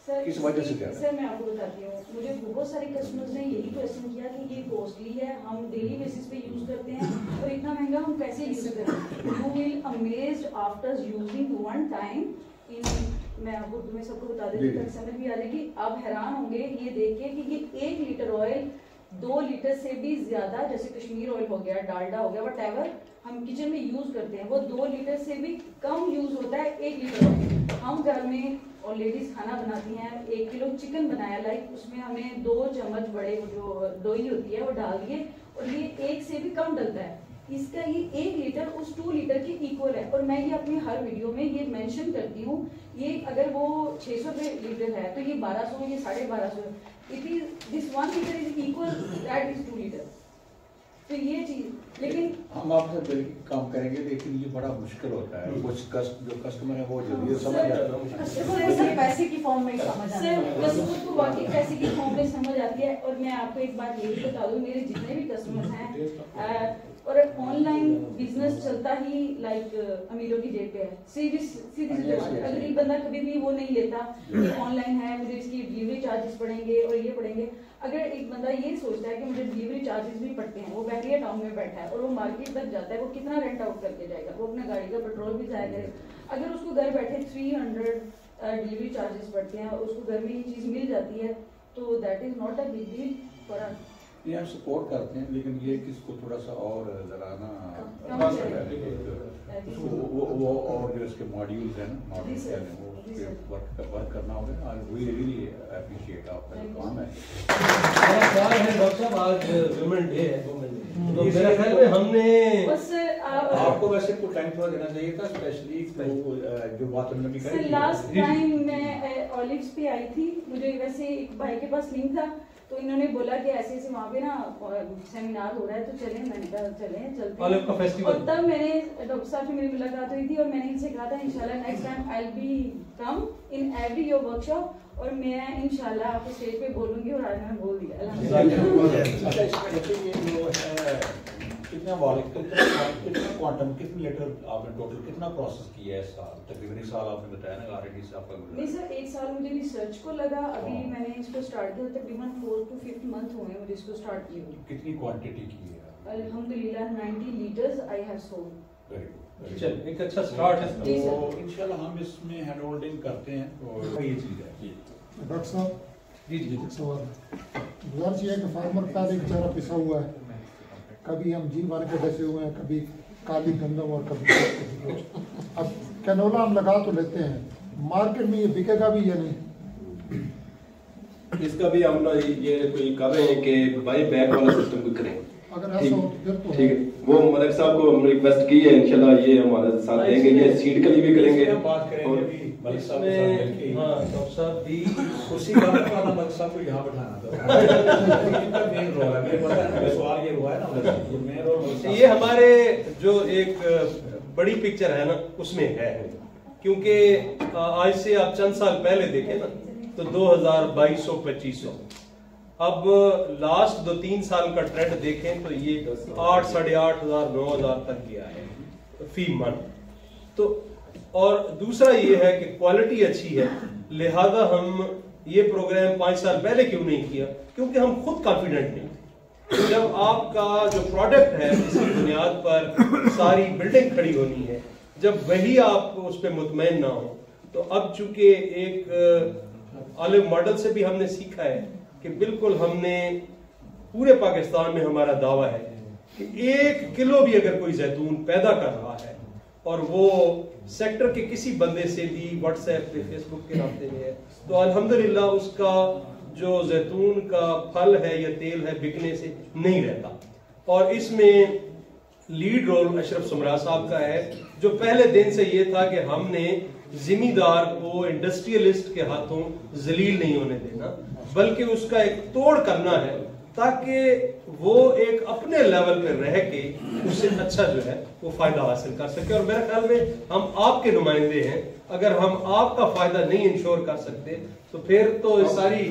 किस वजह से क्या? सर मैं आपको बताती हूँ, मुझे बहुत सारे कस्टमर्स ने यही क्वेश्चन किया कि ये कॉस्टली है, हम डेली बेसिस पे यूज करते हैं और इतना महंगा हम कैसे यूज करें। You will amazed after using one time in, मैं आपको तुम्हें सबको बता देती हूँ, समझ भी आ जाएगी। आप हैरान होंगे ये देख के कि ये 1 लीटर ऑयल 2 लीटर से भी ज्यादा, जैसे कश्मीर ऑयल हो गया, डालडा हो गया, वट हम किचन में यूज करते हैं, वो 2 लीटर से भी कम यूज होता है 1 लीटर ऑयल। हम घर में और लेडीज खाना बनाती हैं, 1 किलो चिकन बनाया, लाइक उसमें हमने 2 चम्मच बड़े जो दोई होती है वो डाल दिए और ये 1 से भी कम डलता है। इसका ये 1 लीटर उस 2 लीटर के इक्वल है और मैं ये अपनी हर वीडियो में ये मेंशन करती हूँ। ये अगर वो 600 लीटर है तो ये 1200, ये 1250। It is this 1 litre is equal that is 2 litre. तो ये चीज, लेकिन हम आपसे बिल्कुल काम करेंगे, लेकिन ये बड़ा मुश्किल होता है। कुछ जो कस्टमर है वो जल्दी समझ जाता है, सर पैसे की फॉर्म में समझ आता है, सर कस्टमर को वाकई पैसे की फॉर्म में समझ आती है। और मैं आपको एक बात ये भी बता दूं, मेरे जितने भी कस्टमर्स हैं और ऑनलाइन बिजनेस चलता ही लाइक अमीरों की जेब पे है, सीधी सीधी बात है। अगर एक बंदा कभी भी वो नहीं लेता कि ऑनलाइन है, मुझे इसकी डिलीवरी चार्जेस पड़ेंगे और ये पड़ेंगे। अगर एक बंदा ये सोचता है कि मुझे डिलीवरी चार्जेस भी पड़ते हैं, वो बैरिया टाउन में बैठा है और वो मार्केट तक जाता है, वो कितना रेंट आउट करके जाएगा, वो अपना गाड़ी का पेट्रोल भी जाया करे। अगर उसको घर बैठे 300 डिलीवरी चार्जेस पड़ते हैं और उसको घर में ये चीज मिल जाती है, तो that is not a big deal for us. ये हम सपोर्ट करते हैं, लेकिन ये किसको थोड़ा सा और जरा ना वो और जो इसके मॉड्यूल्स हैं ना, मॉड्यूल्स हैं वो वर्क करना होगा। वी रियली अप्रिशिएट आपका जो काम है। मेरा ख्याल है डॉक्टर साहब आज वुमेन डे है, तो मेरा ख्याल में हमने बस आपको वैसे कुछ टाइम थोड़ा देना चाहिए था, स्पेशली जो बात हमने भी करी। लास्ट टाइम मैं ऑलिव्स पे आई थी, मुझे वैसे एक भाई के पास लिंक था, तो इन्होंने बोला कि ऐसे ऐसे वहाँ पे ना सेमिनार हो रहा है, तो चलें। मैंने कहा चलें, चलते ऑलिव का फेस्टिवल। और तब मैंने डॉक्टर साहब से मेरी मुलाकात हुई थी और मैंने इनसे कहा था इंशाल्लाह next time I will be come in every your workshop, और मैं इंशाल्लाह आपको स्टेज पे बोलूंगी, और आज मैंने बोल दिया कितना क्वांटम, कितने लीटर आपने टोटल कितना प्रोसेस किया है इस साल? तकरीबन इस साल आपने बताया ना ऑलरेडी से आपका नहीं सर, 1 साल मुझे रिसर्च को लगा, अभी मैंने इसको स्टार्ट किया तकरीबन 4 to 5 मंथ हुए मुझे इसको स्टार्ट किए हुए। कितनी क्वांटिटी की है? अल्हम्दुलिल्लाह 90 litres I have sold. Very good, चल एक अच्छा स्टार्ट है। तो इंशाल्लाह हम इसमें हैंड होल्डिंग करते हैं, और ये चीज है। डॉक्टर साहब जी जी एक सवाल गुजारिश ये है कि फार्मर का एक बेचारा पिसा हुआ है, कभी हम जी मान के फंसे हुए हैं, कभी काली गंदम और कभी अब कैनोला हम लगा तो लेते हैं, मार्केट में ये बिकेगा भी या नहीं? इसका भी हम ये कोई कर रहे हैं कि बाई बैक वाला सिस्टम भी करें। अगर ऐसा हो तो फिर तो ठीक है, वो मलिक साहब को हम रिक्वेस्ट की है, इंशाल्लाह ये हमारे साथ देंगे, ये सीड के लिए भी करेंगे। बात करेंगे और अभी मलिक साहब के साथ मिलके। हाँ डॉक्टर साहब भी कुर्सी का मतलब मलिक साहब को यहाँ बैठाना था। इनका मेन रोल है, मेरे पता है सवाल ये हुआ है ना, ये मेन रोल मलिक साहब। ये हमारे जो एक बड़ी पिक्चर है ना उसमें है, क्योंकि आज से आप चंद साल पहले देखें ना तो 2022-2500, अब लास्ट 2-3 साल का ट्रेंड देखें तो ये 8, 8,500, 9,000 तक गया है फी मंथ। तो और दूसरा ये है कि क्वालिटी अच्छी है, लिहाजा हम ये प्रोग्राम 5 साल पहले क्यों नहीं किया, क्योंकि हम खुद कॉन्फिडेंट नहीं थे। जब आपका जो प्रोडक्ट है जिसकी बुनियाद पर सारी बिल्डिंग खड़ी होनी है, जब वही आप उस पर मुतमईन ना हो, तो अब चूंकि एक ऑलिव मॉडल से भी हमने सीखा है कि बिल्कुल हमने पूरे पाकिस्तान में हमारा दावा है कि 1 किलो भी अगर कोई जैतून पैदा कर रहा है और वो सेक्टर के किसी बंदे से भी व्हाट्सएप पे, फेसबुक के रास्ते में है, तो अल्हम्दुलिल्लाह उसका जो जैतून का फल है या तेल है बिकने से नहीं रहता। और इसमें लीड रोल अशरफ सुमरा साहब का है, जो पहले दिन से ये था कि हमने जिम्मेदार को इंडस्ट्रियलिस्ट के हाथों जलील नहीं होने देना, बल्कि उसका एक तोड़ करना है ताकि वो एक अपने लेवल पे रह के उससे अच्छा जो है वो फायदा हासिल कर सके। और मेरे ख्याल में हम आपके नुमाइंदे हैं, अगर हम आपका फायदा नहीं इंश्योर कर सकते तो फिर तो सारी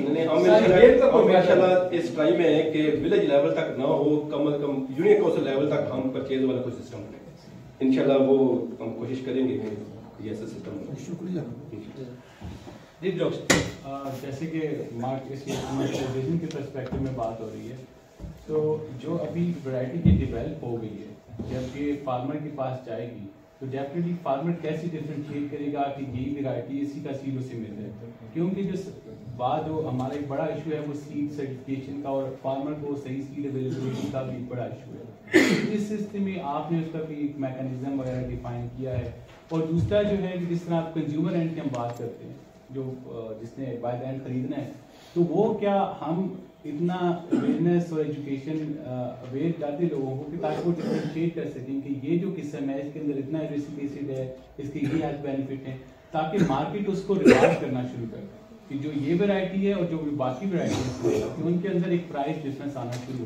माशाल्लाह इस टाइम में है कि विलेज लेवल तक ना हो, कम से कम यूनियन काउंसिल लेवल तक हम परचेज वाला कोई सिस्टम करें। इंशाल्लाह वो हम कोशिश करेंगे कि ये ऐसा सिस्टम। शुक्रिया। जी डॉक्टर, जैसे कि मार्केट कमर्शियलाइजेशन के पर्सपेक्टिव में बात हो रही है, तो जो अभी वैरायटी की डेवलप हो गई है, जब ये फार्मर के पास जाएगी तो डेफिनेटली फार्मर कैसे डिफरेंशिएट करेगा कि यही वैरायटी इसी का सीड उसे मिल है, क्योंकि जो बाद वो हमारा एक बड़ा इशू है वो सीड सर्टिफिकेशन का, और फार्मर को सही सीड अवेलेबिलिटी का भी एक बड़ा इशू है। इस सिस्टम में आपने उसका भी एक मैकेनिज्म वगैरह डिफाइन किया है। और दूसरा जो है कि जिस तरह आप कंज्यूमर एंड की हम बात करते हैं, जो जिसने बाय द एंड खरीदना है, तो वो क्या हम इतना अवेयरनेस और एजुकेशन अवेयर करते लोगों को कि ताकि वो डिफरेंशिएट कर सकें कि ये जो किस्म है इसके अंदर इतना एसिडिक एसिड है, इसके ये हेल्थ बेनिफिट हैं, ताकि मार्केट उसको रिवार्ड करना शुरू कर दे कि जो ये वैरायटी है और जो बाकी वैरायटी है कि उनके अंदर एक प्राइस डिफरेंस आना शुरू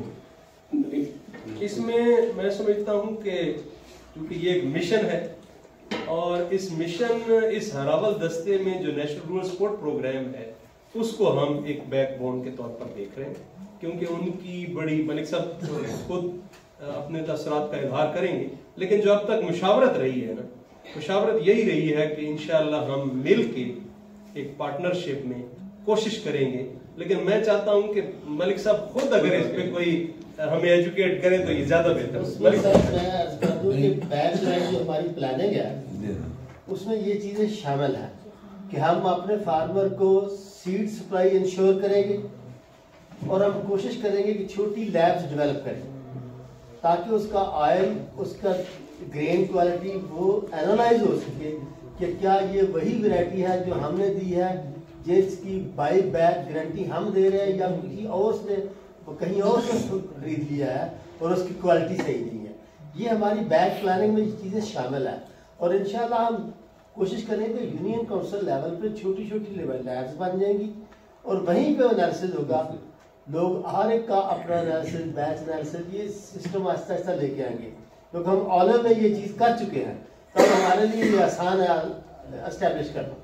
हो। इसमें मैं समझता हूँ कि क्योंकि ये एक मिशन है, और इस मिशन, इस हरावल दस्ते में जो नेशनल रूरल सपोर्ट प्रोग्राम है उसको हम एक बैकबोन के तौर पर देख रहे हैं, क्योंकि उनकी बड़ी मलिक साहब खुद अपने तसरात का इजहार करेंगे, लेकिन जो अब तक मुशावरत रही है ना, मुशावरत यही रही है कि इंशाअल्लाह हम मिल के एक पार्टनरशिप में कोशिश करेंगे। लेकिन मैं चाहता हूं कि मलिक साहब खुद अगर इस पे कोई हमें एजुकेट करें तो ये ज्यादा बेहतर। उसमें सर मैं अर्ज कर दूं कि बैच लाइन जो हमारी प्लानिंग है उसमें ये चीजें शामिल है कि हम अपने फार्मर को सीड सप्लाई इंश्योर करेंगे, और हम कोशिश करेंगे कि छोटी लैब्स डेवलप करें ताकि उसका ऑयल, उसका ग्रेन क्वालिटी वो एनालाइज हो सके कि क्या ये वही वैरायटी है जो हमने दी है, जिसकी बाई बैक गारंटी हम दे रहे हैं, या किसी और से कहीं और से खरीद लिया है और उसकी क्वालिटी सही नहीं है। ये हमारी बैक प्लानिंग में ये चीज़ें शामिल है, और इंशाल्लाह हम कोशिश करेंगे यूनियन काउंसिल लेवल पे छोटी छोटी लेवल लैब्स बन जाएंगी, और वहीं पे एनालिसिस होगा। लोग हर एक का अपना एनालिसिस, बैच एनालिसिस, ये सिस्टम आहिस्ता आहिस्ता लेके आएंगे, क्योंकि हम ऑलर में ये चीज़ कर चुके हैं, तब हमारे लिए ये आसान है एस्टेब्लिश करना।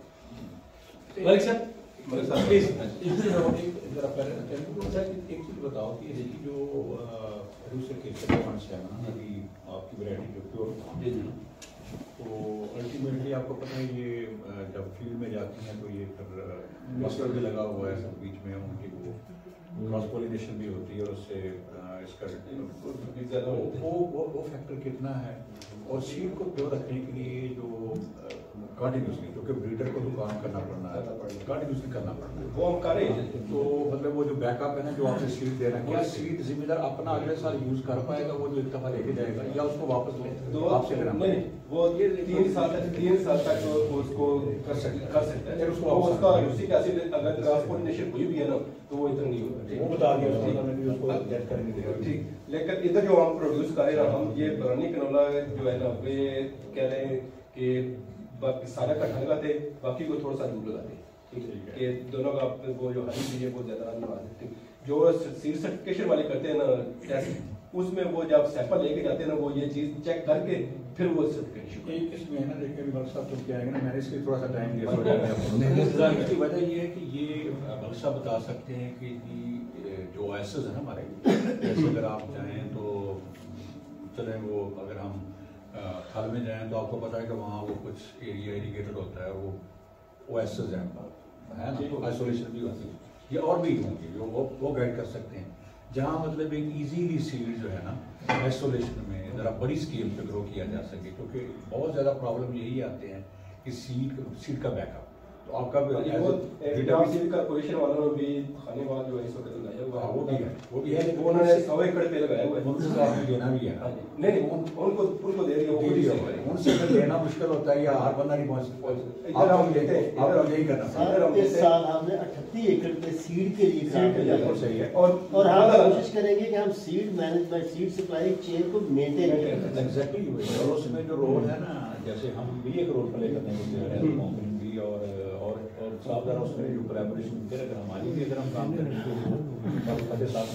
एक चीज बताओ कि देखिए जो दूसरे केस फंड्स है ना, अभी आपकी वैरायटी जो प्योर, तो अल्टीमेटली आपको पता है ये जब फील्ड में जाती हैं तो ये फिर मस्टर भी लगा हुआ है सब बीच में, उनकी वो क्रॉस पोलिनेशन भी होती है, और उससे इसका वो फैक्टर कितना है। और सीड को प्योर रखने के लिए जो कंटिन्यूसली, क्योंकि ब्रीडर को तो काम करना पड़ना है, कंटिन्यूसली करना पड़ना है, वो हम कर रहे हैं। तो मतलब वो जो बैकअप है ना, जो आपने सीड दे रहा है, क्या सीड जिम्मेदार अपना अगले साल यूज कर पाएगा, वो जो एक दफा लेके जाएगा, या उसको वापस ले आपसे लेना? नहीं, वो 3 साल तक उसको कर सकता है, उसको उसका यूरिक एसिड अगर क्रॉस पोलिनेशन हुई भी है ना तो वो इतना नहीं होगा। वो बता दिया उसको गेट करने देगा, ठीक। लेकिन इधर जो हम प्रोड्यूस कर रहे हैं, हम ये पुरानी कैनोला जो है ना, वे कह रहे हैं कि बाकी सारा कट्ठा लगाते, बाकी को थोड़ा सा दूर लगाते, ठीक है, कि दोनों का वो जो हरी चीज है वो ज्यादा लगा देते। जो सीड सर्टिफिकेशन वाले करते हैं ना टेस्ट, उसमें वो जब सैंपल लेके जाते हैं ना, वो ये चीज चेक करके फिर वो सर्टिफिकेशन। एक इसमें है ना, देखिए विमल साहब तो क्या है ना, मैंने इसके थोड़ा सा टाइम दिया, इसकी वजह ये है कि ये विमल साहब बता सकते हैं कि जो ओएसएस है ना हमारे, जैसे अगर आप चाहें तो चले, वो अगर हम खाल में जाएं तो आपको पता है कि वहाँ वो कुछ एरिया इरिगेटेड होता है, वो ओएसएस है ना, आइसोलेशन भी होती है, ये और भी होंगे जो वो गाइड कर सकते हैं। जहाँ मतलब एक इजीली सीड जो है ना आइसोलेशन में ज़रा बड़ी स्केल पे ग्रो किया जा सके, क्योंकि बहुत ज़्यादा प्रॉब्लम यही आते हैं कि सीड का बैकअप, तो आपका सीड का पोजीशन वालों ने भी खाने वाला जो है इस वक्त लगाया हुआ है, वो भी है, वो उन्होंने 100 एकड़ पे लगाया हुआ है, उनको आपने देना भी है। नहीं उनको दे रही है, उनसे लेना मुश्किल होता है, या हर बंदा नहीं पहुँच, इधर हम लेते हैं, आप यही करना। इस साल हमने 38 एकड़ पे सीड के लिए काम सही है, और हम कोशिश करेंगे कि हम seed management, seed supply chain को मेंटेन करें। एग्जैक्टली, और उसमें जो रोल है ना, जैसे हम भी एक रोल प्ले करते हैं भी, और साफ ज़रा उसमें जो कोलैबोरेशन करें, अगर हमारी भी अगर हम काम करें तो साथ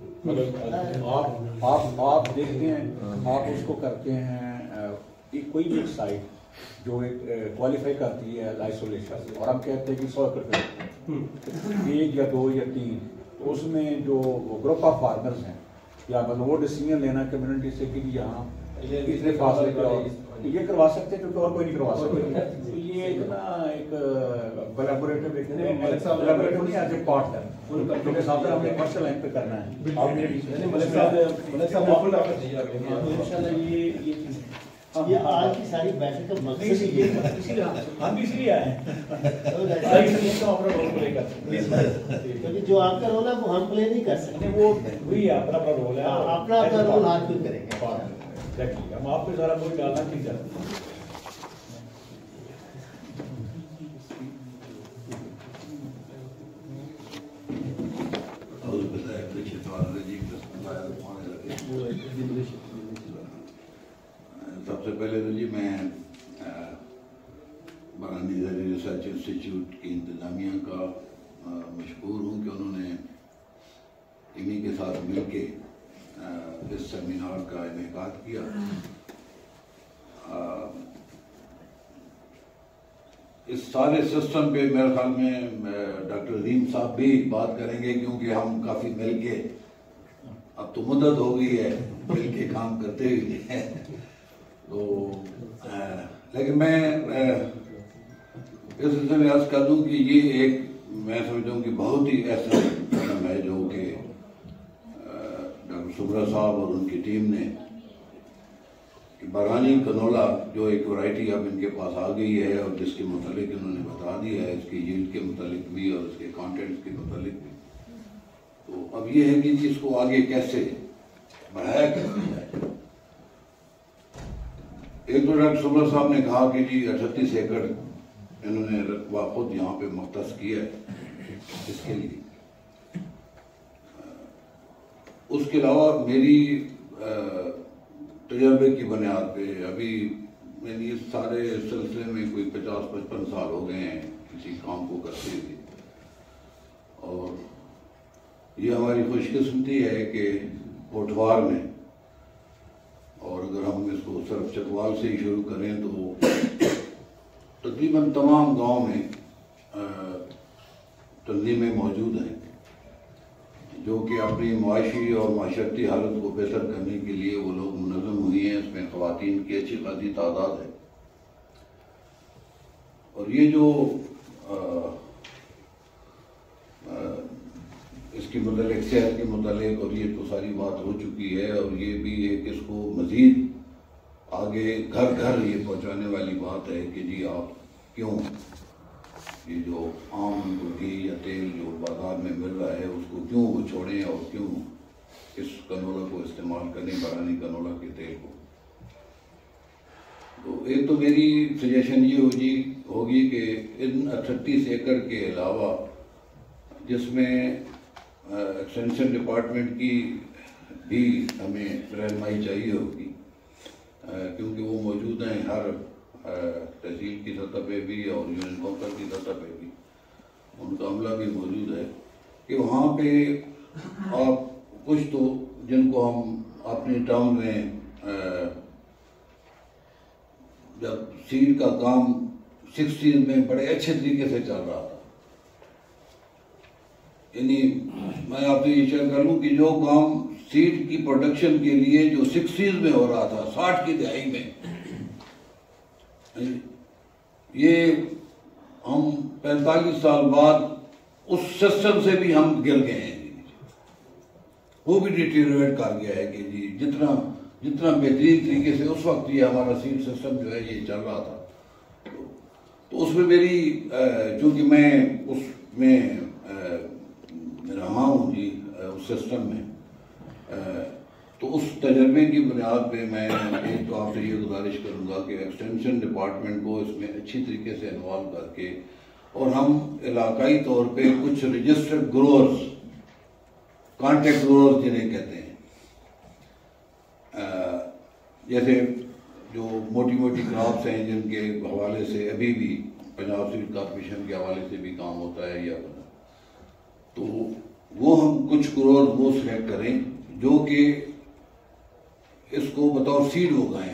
मतलब आप देखते हैं, आप उसको करते हैं एक कोई भी साइट जो एक क्वालिफाई करती है आइसोलेशन, और हम कहते हैं कि 100 एकड़ 1 या 2 या 3, तो उसमें जो ग्रुप ऑफ फार्मर्स हैं, या मतलब वो डिसीजन लेना कम्युनिटी से कि यहाँ इतने फासले पे ये करवा सकते हैं क्योंकि और कोई नहीं करवा सकता। तो ये एक ना एक कोलैबोरेटिव एक कोलैबोरेटिव नहीं आज एक पार्ट है क्योंकि साथ में हमने कमर्शियल लाइन पे करना है। मलिक साहब बिल्कुल ये आज की सारी बैठक का मकसद ही ये हम भी इसलिए आए हैं क्योंकि जो आपका रोल है वो हम प्ले नहीं कर सकते, वो वही है अपना रोल है, अपना रोल हाथ में करेंगे। हम आप पे सारा कोई डालना नहीं चाहते। सबसे पहले तो जी मैं बरानी ज़री रिसर्च इंस्टीट्यूट की इंतज़ामिया का मशकूर हूँ कि उन्होंने इन्हीं के साथ मिलके इस सेमिनार का इनेकाद किया। इस सारे सिस्टम पे मेरे ख्याल में डॉक्टर रीम साहब भी बात करेंगे क्योंकि हम काफ़ी मिलके अब तो मुद्दत हो गई है मिलके काम करते हुए तो लेकिन मैं इस सिलसिले में अर्ज कर दूं कि ये एक मैं समझता हूँ कि बहुत ही ऐसा कदम है जो कि डॉक्टर सुब्रा साहब और उनकी टीम ने कि बरानी कनोला जो एक वैरायटी अब इनके पास आ गई है और जिसके मुतालिक इन्होंने बता दिया है इसकी यील्ड के मुतालिक भी और इसके कंटेंट्स के मुतालिक भी, तो अब ये है कि इसको आगे कैसे बढ़ाया कैसे जाए। एक तो डॉक्टर सुब्रा साहब ने कहा कि जी 38 एकड़ इन्होंने रकबा खुद यहाँ पे मुख्तस किया है इसके लिए। उसके अलावा मेरी तजर्बे की बुनियाद पे अभी मैंने इस सारे सिलसिले में कोई 50-55 साल हो गए हैं किसी काम को करते हुए, और ये हमारी खुशकिस्मती है कि कोटवार में, और अगर हम इसको सिर्फ चकवाल से ही शुरू करें तो तकरीबन तमाम गांव में तंजीमें मौजूद हैं जो कि अपनी मुआशी और माशरती हालत को बेहतर करने के लिए वो लोग मुनज़्ज़म हुए हैं। इसमें ख़वातीन की अच्छी खासी तादाद है, और ये जो इसके मुतालिक सेहत के मुतालिक और ये तो सारी बात हो चुकी है, और ये भी एक इसको मज़ीद आगे घर घर ये पहुंचाने वाली बात है कि जी आप क्यों ये जो आम घी या तेल जो बाजार में मिल रहा है उसको क्यों वो छोड़ें और क्यों इस कनोला को इस्तेमाल करें, बरानी कनोला के तेल को। तो एक तो मेरी सजेशन ये होगी कि इन 38 एकड़ के अलावा जिसमें एक्सटेंशन डिपार्टमेंट की भी हमें रहनुमाई चाहिए होगी क्योंकि वो मौजूद हैं हर तहसील की सतह पे भी और यूनियन काउंसिल की सतह पे भी, उनका अमला भी मौजूद है कि वहाँ पे आप कुछ तो जिनको हम अपने टाउन में जब सीड का काम 60s में बड़े अच्छे तरीके से चल रहा था, यानी मैं आपसे ये शेयर कर लूँ कि जो काम सीड की प्रोडक्शन के लिए जो 60s में हो रहा था 60 की दहाई में, ये हम 45 साल बाद उस सिस्टम से भी हम गिर गए हैं, वो भी डिटीरियोरेट कर गया है कि जी जितना बेहतरीन तरीके से उस वक्त ये हमारा सीड सिस्टम जो है ये चल रहा था। तो उसमें मेरी चूंकि मैं उसमें रहा हूँ जी उस सिस्टम में, तो उस तजर्बे की बुनियाद पे मैं एक तो आपसे ये गुजारिश करूँगा कि एक्सटेंशन डिपार्टमेंट को इसमें अच्छी तरीके से इन्वॉल्व करके और हम इलाकाई तौर पे कुछ रजिस्टर्ड ग्रोअर्स, कॉन्ट्रैक्ट ग्रोअर्स जिन्हें कहते हैं, जैसे जो मोटी मोटी क्रॉप्स हैं जिनके हवाले से अभी भी पंजाब सीड कॉर्पोरेशन के हवाले से भी काम होता है या तो वो हम कुछ ग्रोअर्स वो सिलेक्ट करें जो कि इसको बतौर सीड उगाएं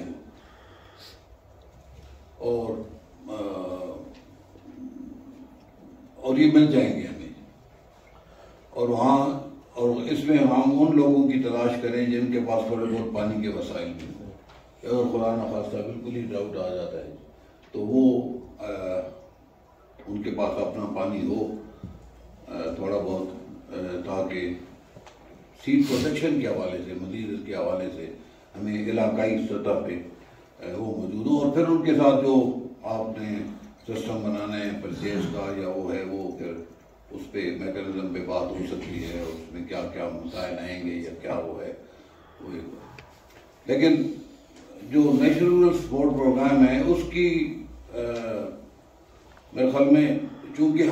और ये मिल जाएंगे हमें, और वहाँ और इसमें हम उन लोगों की तलाश करें जिनके पास थोड़े बहुत पानी के वसाइल भी हों, अगर खुदा न खास्ता बिल्कुल ही ड्राउट आ जाता है तो वो उनके पास अपना पानी हो थोड़ा बहुत, ताकि सीड प्रोटेक्शन के हवाले से, मजीद इसके हवाले से हमें इलाकाई सतह पे वो मौजूद हो। और फिर उनके साथ जो आपने सिस्टम बनाना है परचेज का या वो है, वो फिर उस पर मैकेनिज्म पे बात हो सकती है, उसमें क्या क्या मसाइल आएंगे या क्या वो है वो। लेकिन जो नेशनल रूरल सपोर्ट प्रोग्राम है उसकी मेरे ख्याल में, चूंकि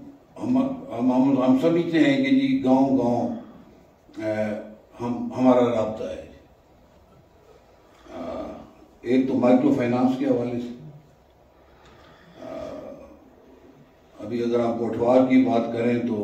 हम समझते हैं कि जी गांव हमारा राब्ता है, एक तो माइक्रो फाइनेंस के हवाले से, अभी अगर आप कोटवार की बात करें तो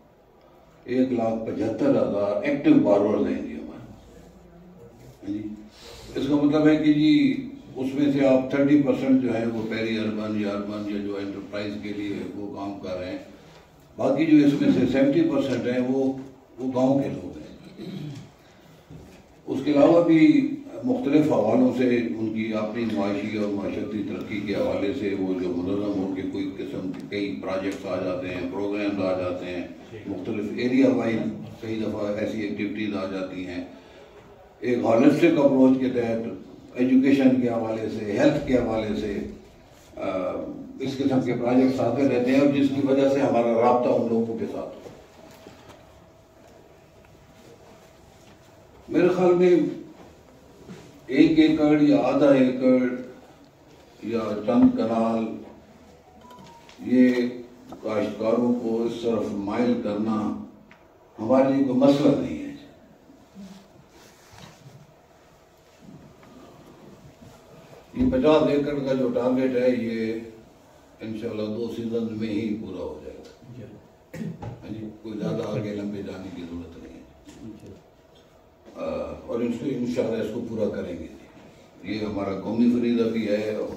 1,75,000 एक्टिव बारोअर्स हैं जी हमारे जी। इसका मतलब है कि जी उसमें से आप 30% जो है वो पेरी अर्बन या अर्बन या जो एंटरप्राइज के लिए वो काम कर रहे हैं, बाकी जो इसमें से 70% है वो गांव के लोग हैं। उसके अलावा भी मुख्तलिफ हवालों से उनकी अपनी माशी और माशती तरक्की के हवाले से वो जो मुनज़्ज़म होकर कोई किस्म के कई प्रोजेक्ट्स आ जाते हैं, प्रोग्राम्स आ जाते हैं, मुख्तलिफ एरिया वाइज कई दफ़ा ऐसी एक्टिविटीज़ आ जाती हैं। एक हॉलिस्टिक अप्रोच के तहत एजुकेशन के हवाले से, हेल्थ के हवाले से इस किस्म के प्रोजेक्ट्स आते रहते हैं, और जिसकी वजह से हमारा राब्ता उन लोगों के साथ हो। मेरे ख्याल में 1 एकड़ या आधा एकड़ या चंद कनाल, ये काश्तकारों को इस तरफ माइल करना हमारे लिए कोई मसला नहीं है। ये 50 एकड़ का जो टारगेट है ये इंशाल्लाह 2 सीजन में ही पूरा हो जाएगा। हाँ जी, कोई ज़्यादा आगे लंबे जाने की जरूरत नहीं है, और इंशाल्लाह इसको पूरा करेंगे। ये हमारा कौमी फरीदा भी है, और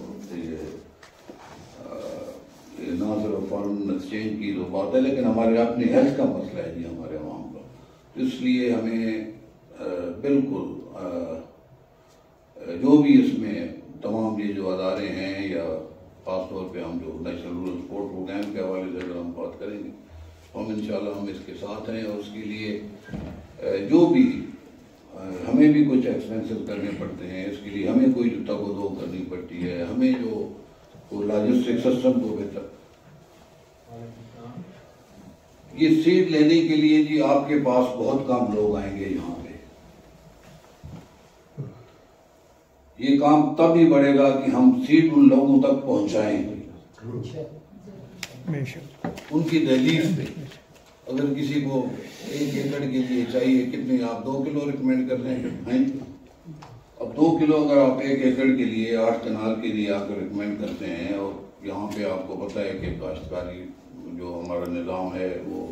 ये ना सिर्फ फॉरेन एक्सचेंज की तो बात है, लेकिन हमारे अपने हेल्थ का मसला है जी हमारे अवाम का। इसलिए हमें बिल्कुल जो भी इसमें तमाम ये जो अदारे हैं, या ख़ासतौर पे हम जो नेशनल रूरल सपोर्ट प्रोग्राम के हवाले से अगर हम बात करेंगे, हम इंशाल्लाह हम इसके साथ हैं। और उसके लिए जो भी हमें भी कुछ एक्सपेंसेस करने पड़ते हैं, इसके लिए हमें कोई तगोदो करनी पड़ती है, हमें जो लॉजिस्टिक सिस्टम को बेहतर, ये सीट लेने के लिए जी आपके पास बहुत कम लोग आएंगे यहाँ पे। ये काम तब ही बढ़ेगा कि हम सीट उन लोगों तक पहुंचाएं, उनकी दहलीज पे। अगर किसी को 1 एकड़ के लिए चाहिए, कितने आप 2 किलो रिकमेंड कर रहे हैं? अब 2 किलो अगर आप 1 एकड़ के लिए 8 कनाल के लिए आकर रिकमेंड करते हैं, और यहाँ पे आपको पता है कि काश्तकारी जो हमारा निज़ाम है वो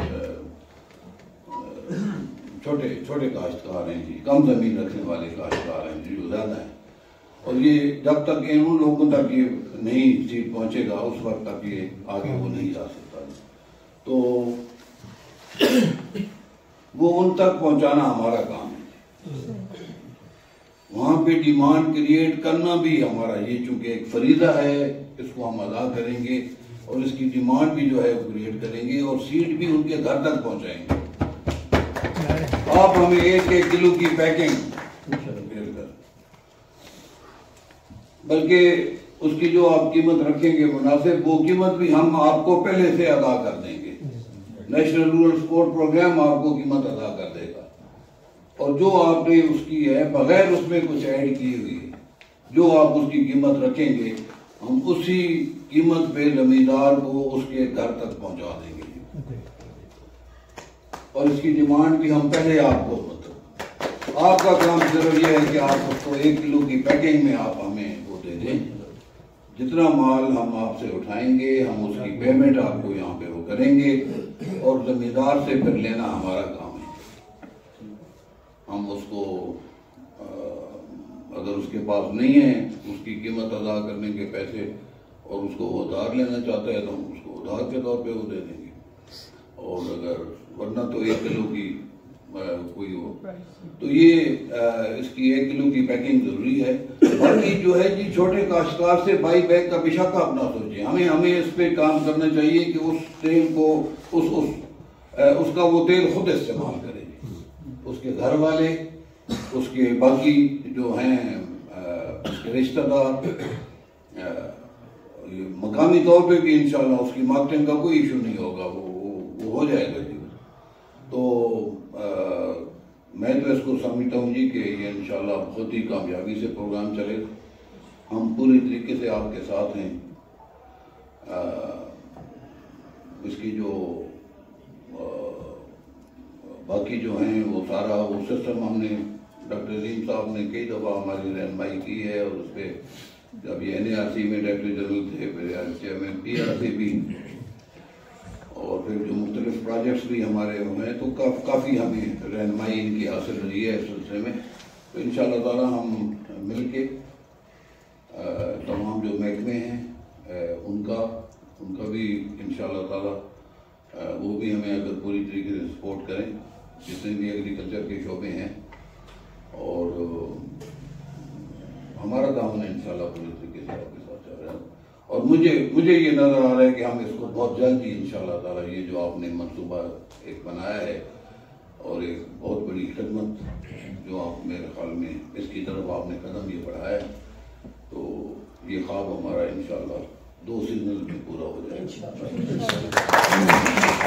छोटे छोटे काश्तकार हैं जी, कम ज़मीन रखने वाले काश्तकार हैं जी, जो ज़्यादा हैं। और ये जब तक उन लोगों तक ये नहीं सीट पहुँचेगा, उस वक्त तक ये आगे वो नहीं जा सकता। तो वो उन तक पहुंचाना हमारा काम है। वहां पे डिमांड क्रिएट करना भी हमारा, ये चूंकि एक फरीदा है, इसको हम अदा करेंगे और इसकी डिमांड भी जो है वो क्रिएट करेंगे, और सीट भी उनके घर तक पहुंचाएंगे। आप हमें 1-1 किलो की पैकिंग, बल्कि उसकी जो आप कीमत रखेंगे मुनासिब, वो कीमत भी हम आपको पहले से अदा कर देंगे। नेशनल रूरल सपोर्ट प्रोग्राम आपको कीमत अदा कर देगा, और जो आपने उसकी है बगैर उसमें कुछ ऐड की हुई, जो आप उसकी कीमत रखेंगे, हम उसी कीमत पे जमींदार को उसके घर तक पहुंचा देंगे। और इसकी डिमांड भी हम पहले आपको, मतलब आपका काम सिर्फ ये है कि आप उसको 1 किलो की पैकिंग में आप हमें वो दे दें। जितना माल हम आपसे उठाएंगे, हम उसकी पेमेंट आपको यहाँ पे वो करेंगे, और जमींदार से फिर लेना हमारा काम है। हम उसको अगर उसके पास नहीं है उसकी कीमत अदा करने के पैसे, और उसको वो उधार लेना चाहता है तो हम उसको उधार के तौर पे वो दे देंगे। और अगर वरना तो 1 किलो की कोई हो, तो ये इसकी 1 किलो की पैकिंग जरूरी है। बाकी जो है जी छोटे काश्तकार से बाई बैग का पिशाका अपना सोचे, हमें इस पे काम करना चाहिए कि उस तेल को उसका वो तेल खुद इस्तेमाल करे, उसके घर वाले, उसके बाकी जो हैं रिश्तेदार, मकामी तौर पे भी इंशाल्लाह उसकी मार्केटिंग का कोई इशू नहीं होगा, वो हो जाएगा जी। तो मैं तो इसको समझता हूँ जी कि ये इंशाल्लाह बहुत ही कामयाबी से प्रोग्राम चलेगा। हम पूरी तरीके से आपके साथ हैं। इसकी जो बाकी जो हैं वो सारा वो सिस्टम हमने डॉक्टर अजीम साहब ने कई दफ़ा हमारी रहनुमाई की है, और उस पर जब ये NARC में डायरेक्टर जनरल थे, फिर चेयरमैन PRC भी, और फिर जो मुख्तलिफ प्रोजेक्ट्स भी हमारे हुए, तो काफ़ी हमें रहनुमाई इनकी हासिल रही है इस सिलसिले में। तो इंशाअल्लाह ताला हम मिल के तमाम जो महकमे हैं उनका भी इंशाअल्लाह ताला वो भी हमें अगर पूरी तरीके से सपोर्ट करें, जितने भी एग्रीकल्चर के शोबे हैं, और हमारा काम है इंशाल्लाह पूरी तरीके से आपके साथ चल रहा है। और मुझे ये नजर आ रहा है कि हम इसको बहुत जल्द ही इंशाल्लाह ताला ये जो आपने मंसूबा एक बनाया है और एक बहुत बड़ी खिदमत जो आप मेरे ख्याल में इसकी तरफ आपने कदम ये बढ़ाया है, तो ये ख्वाब हमारा इंशाल्लाह 2 सीजन में पूरा हो जाएगा।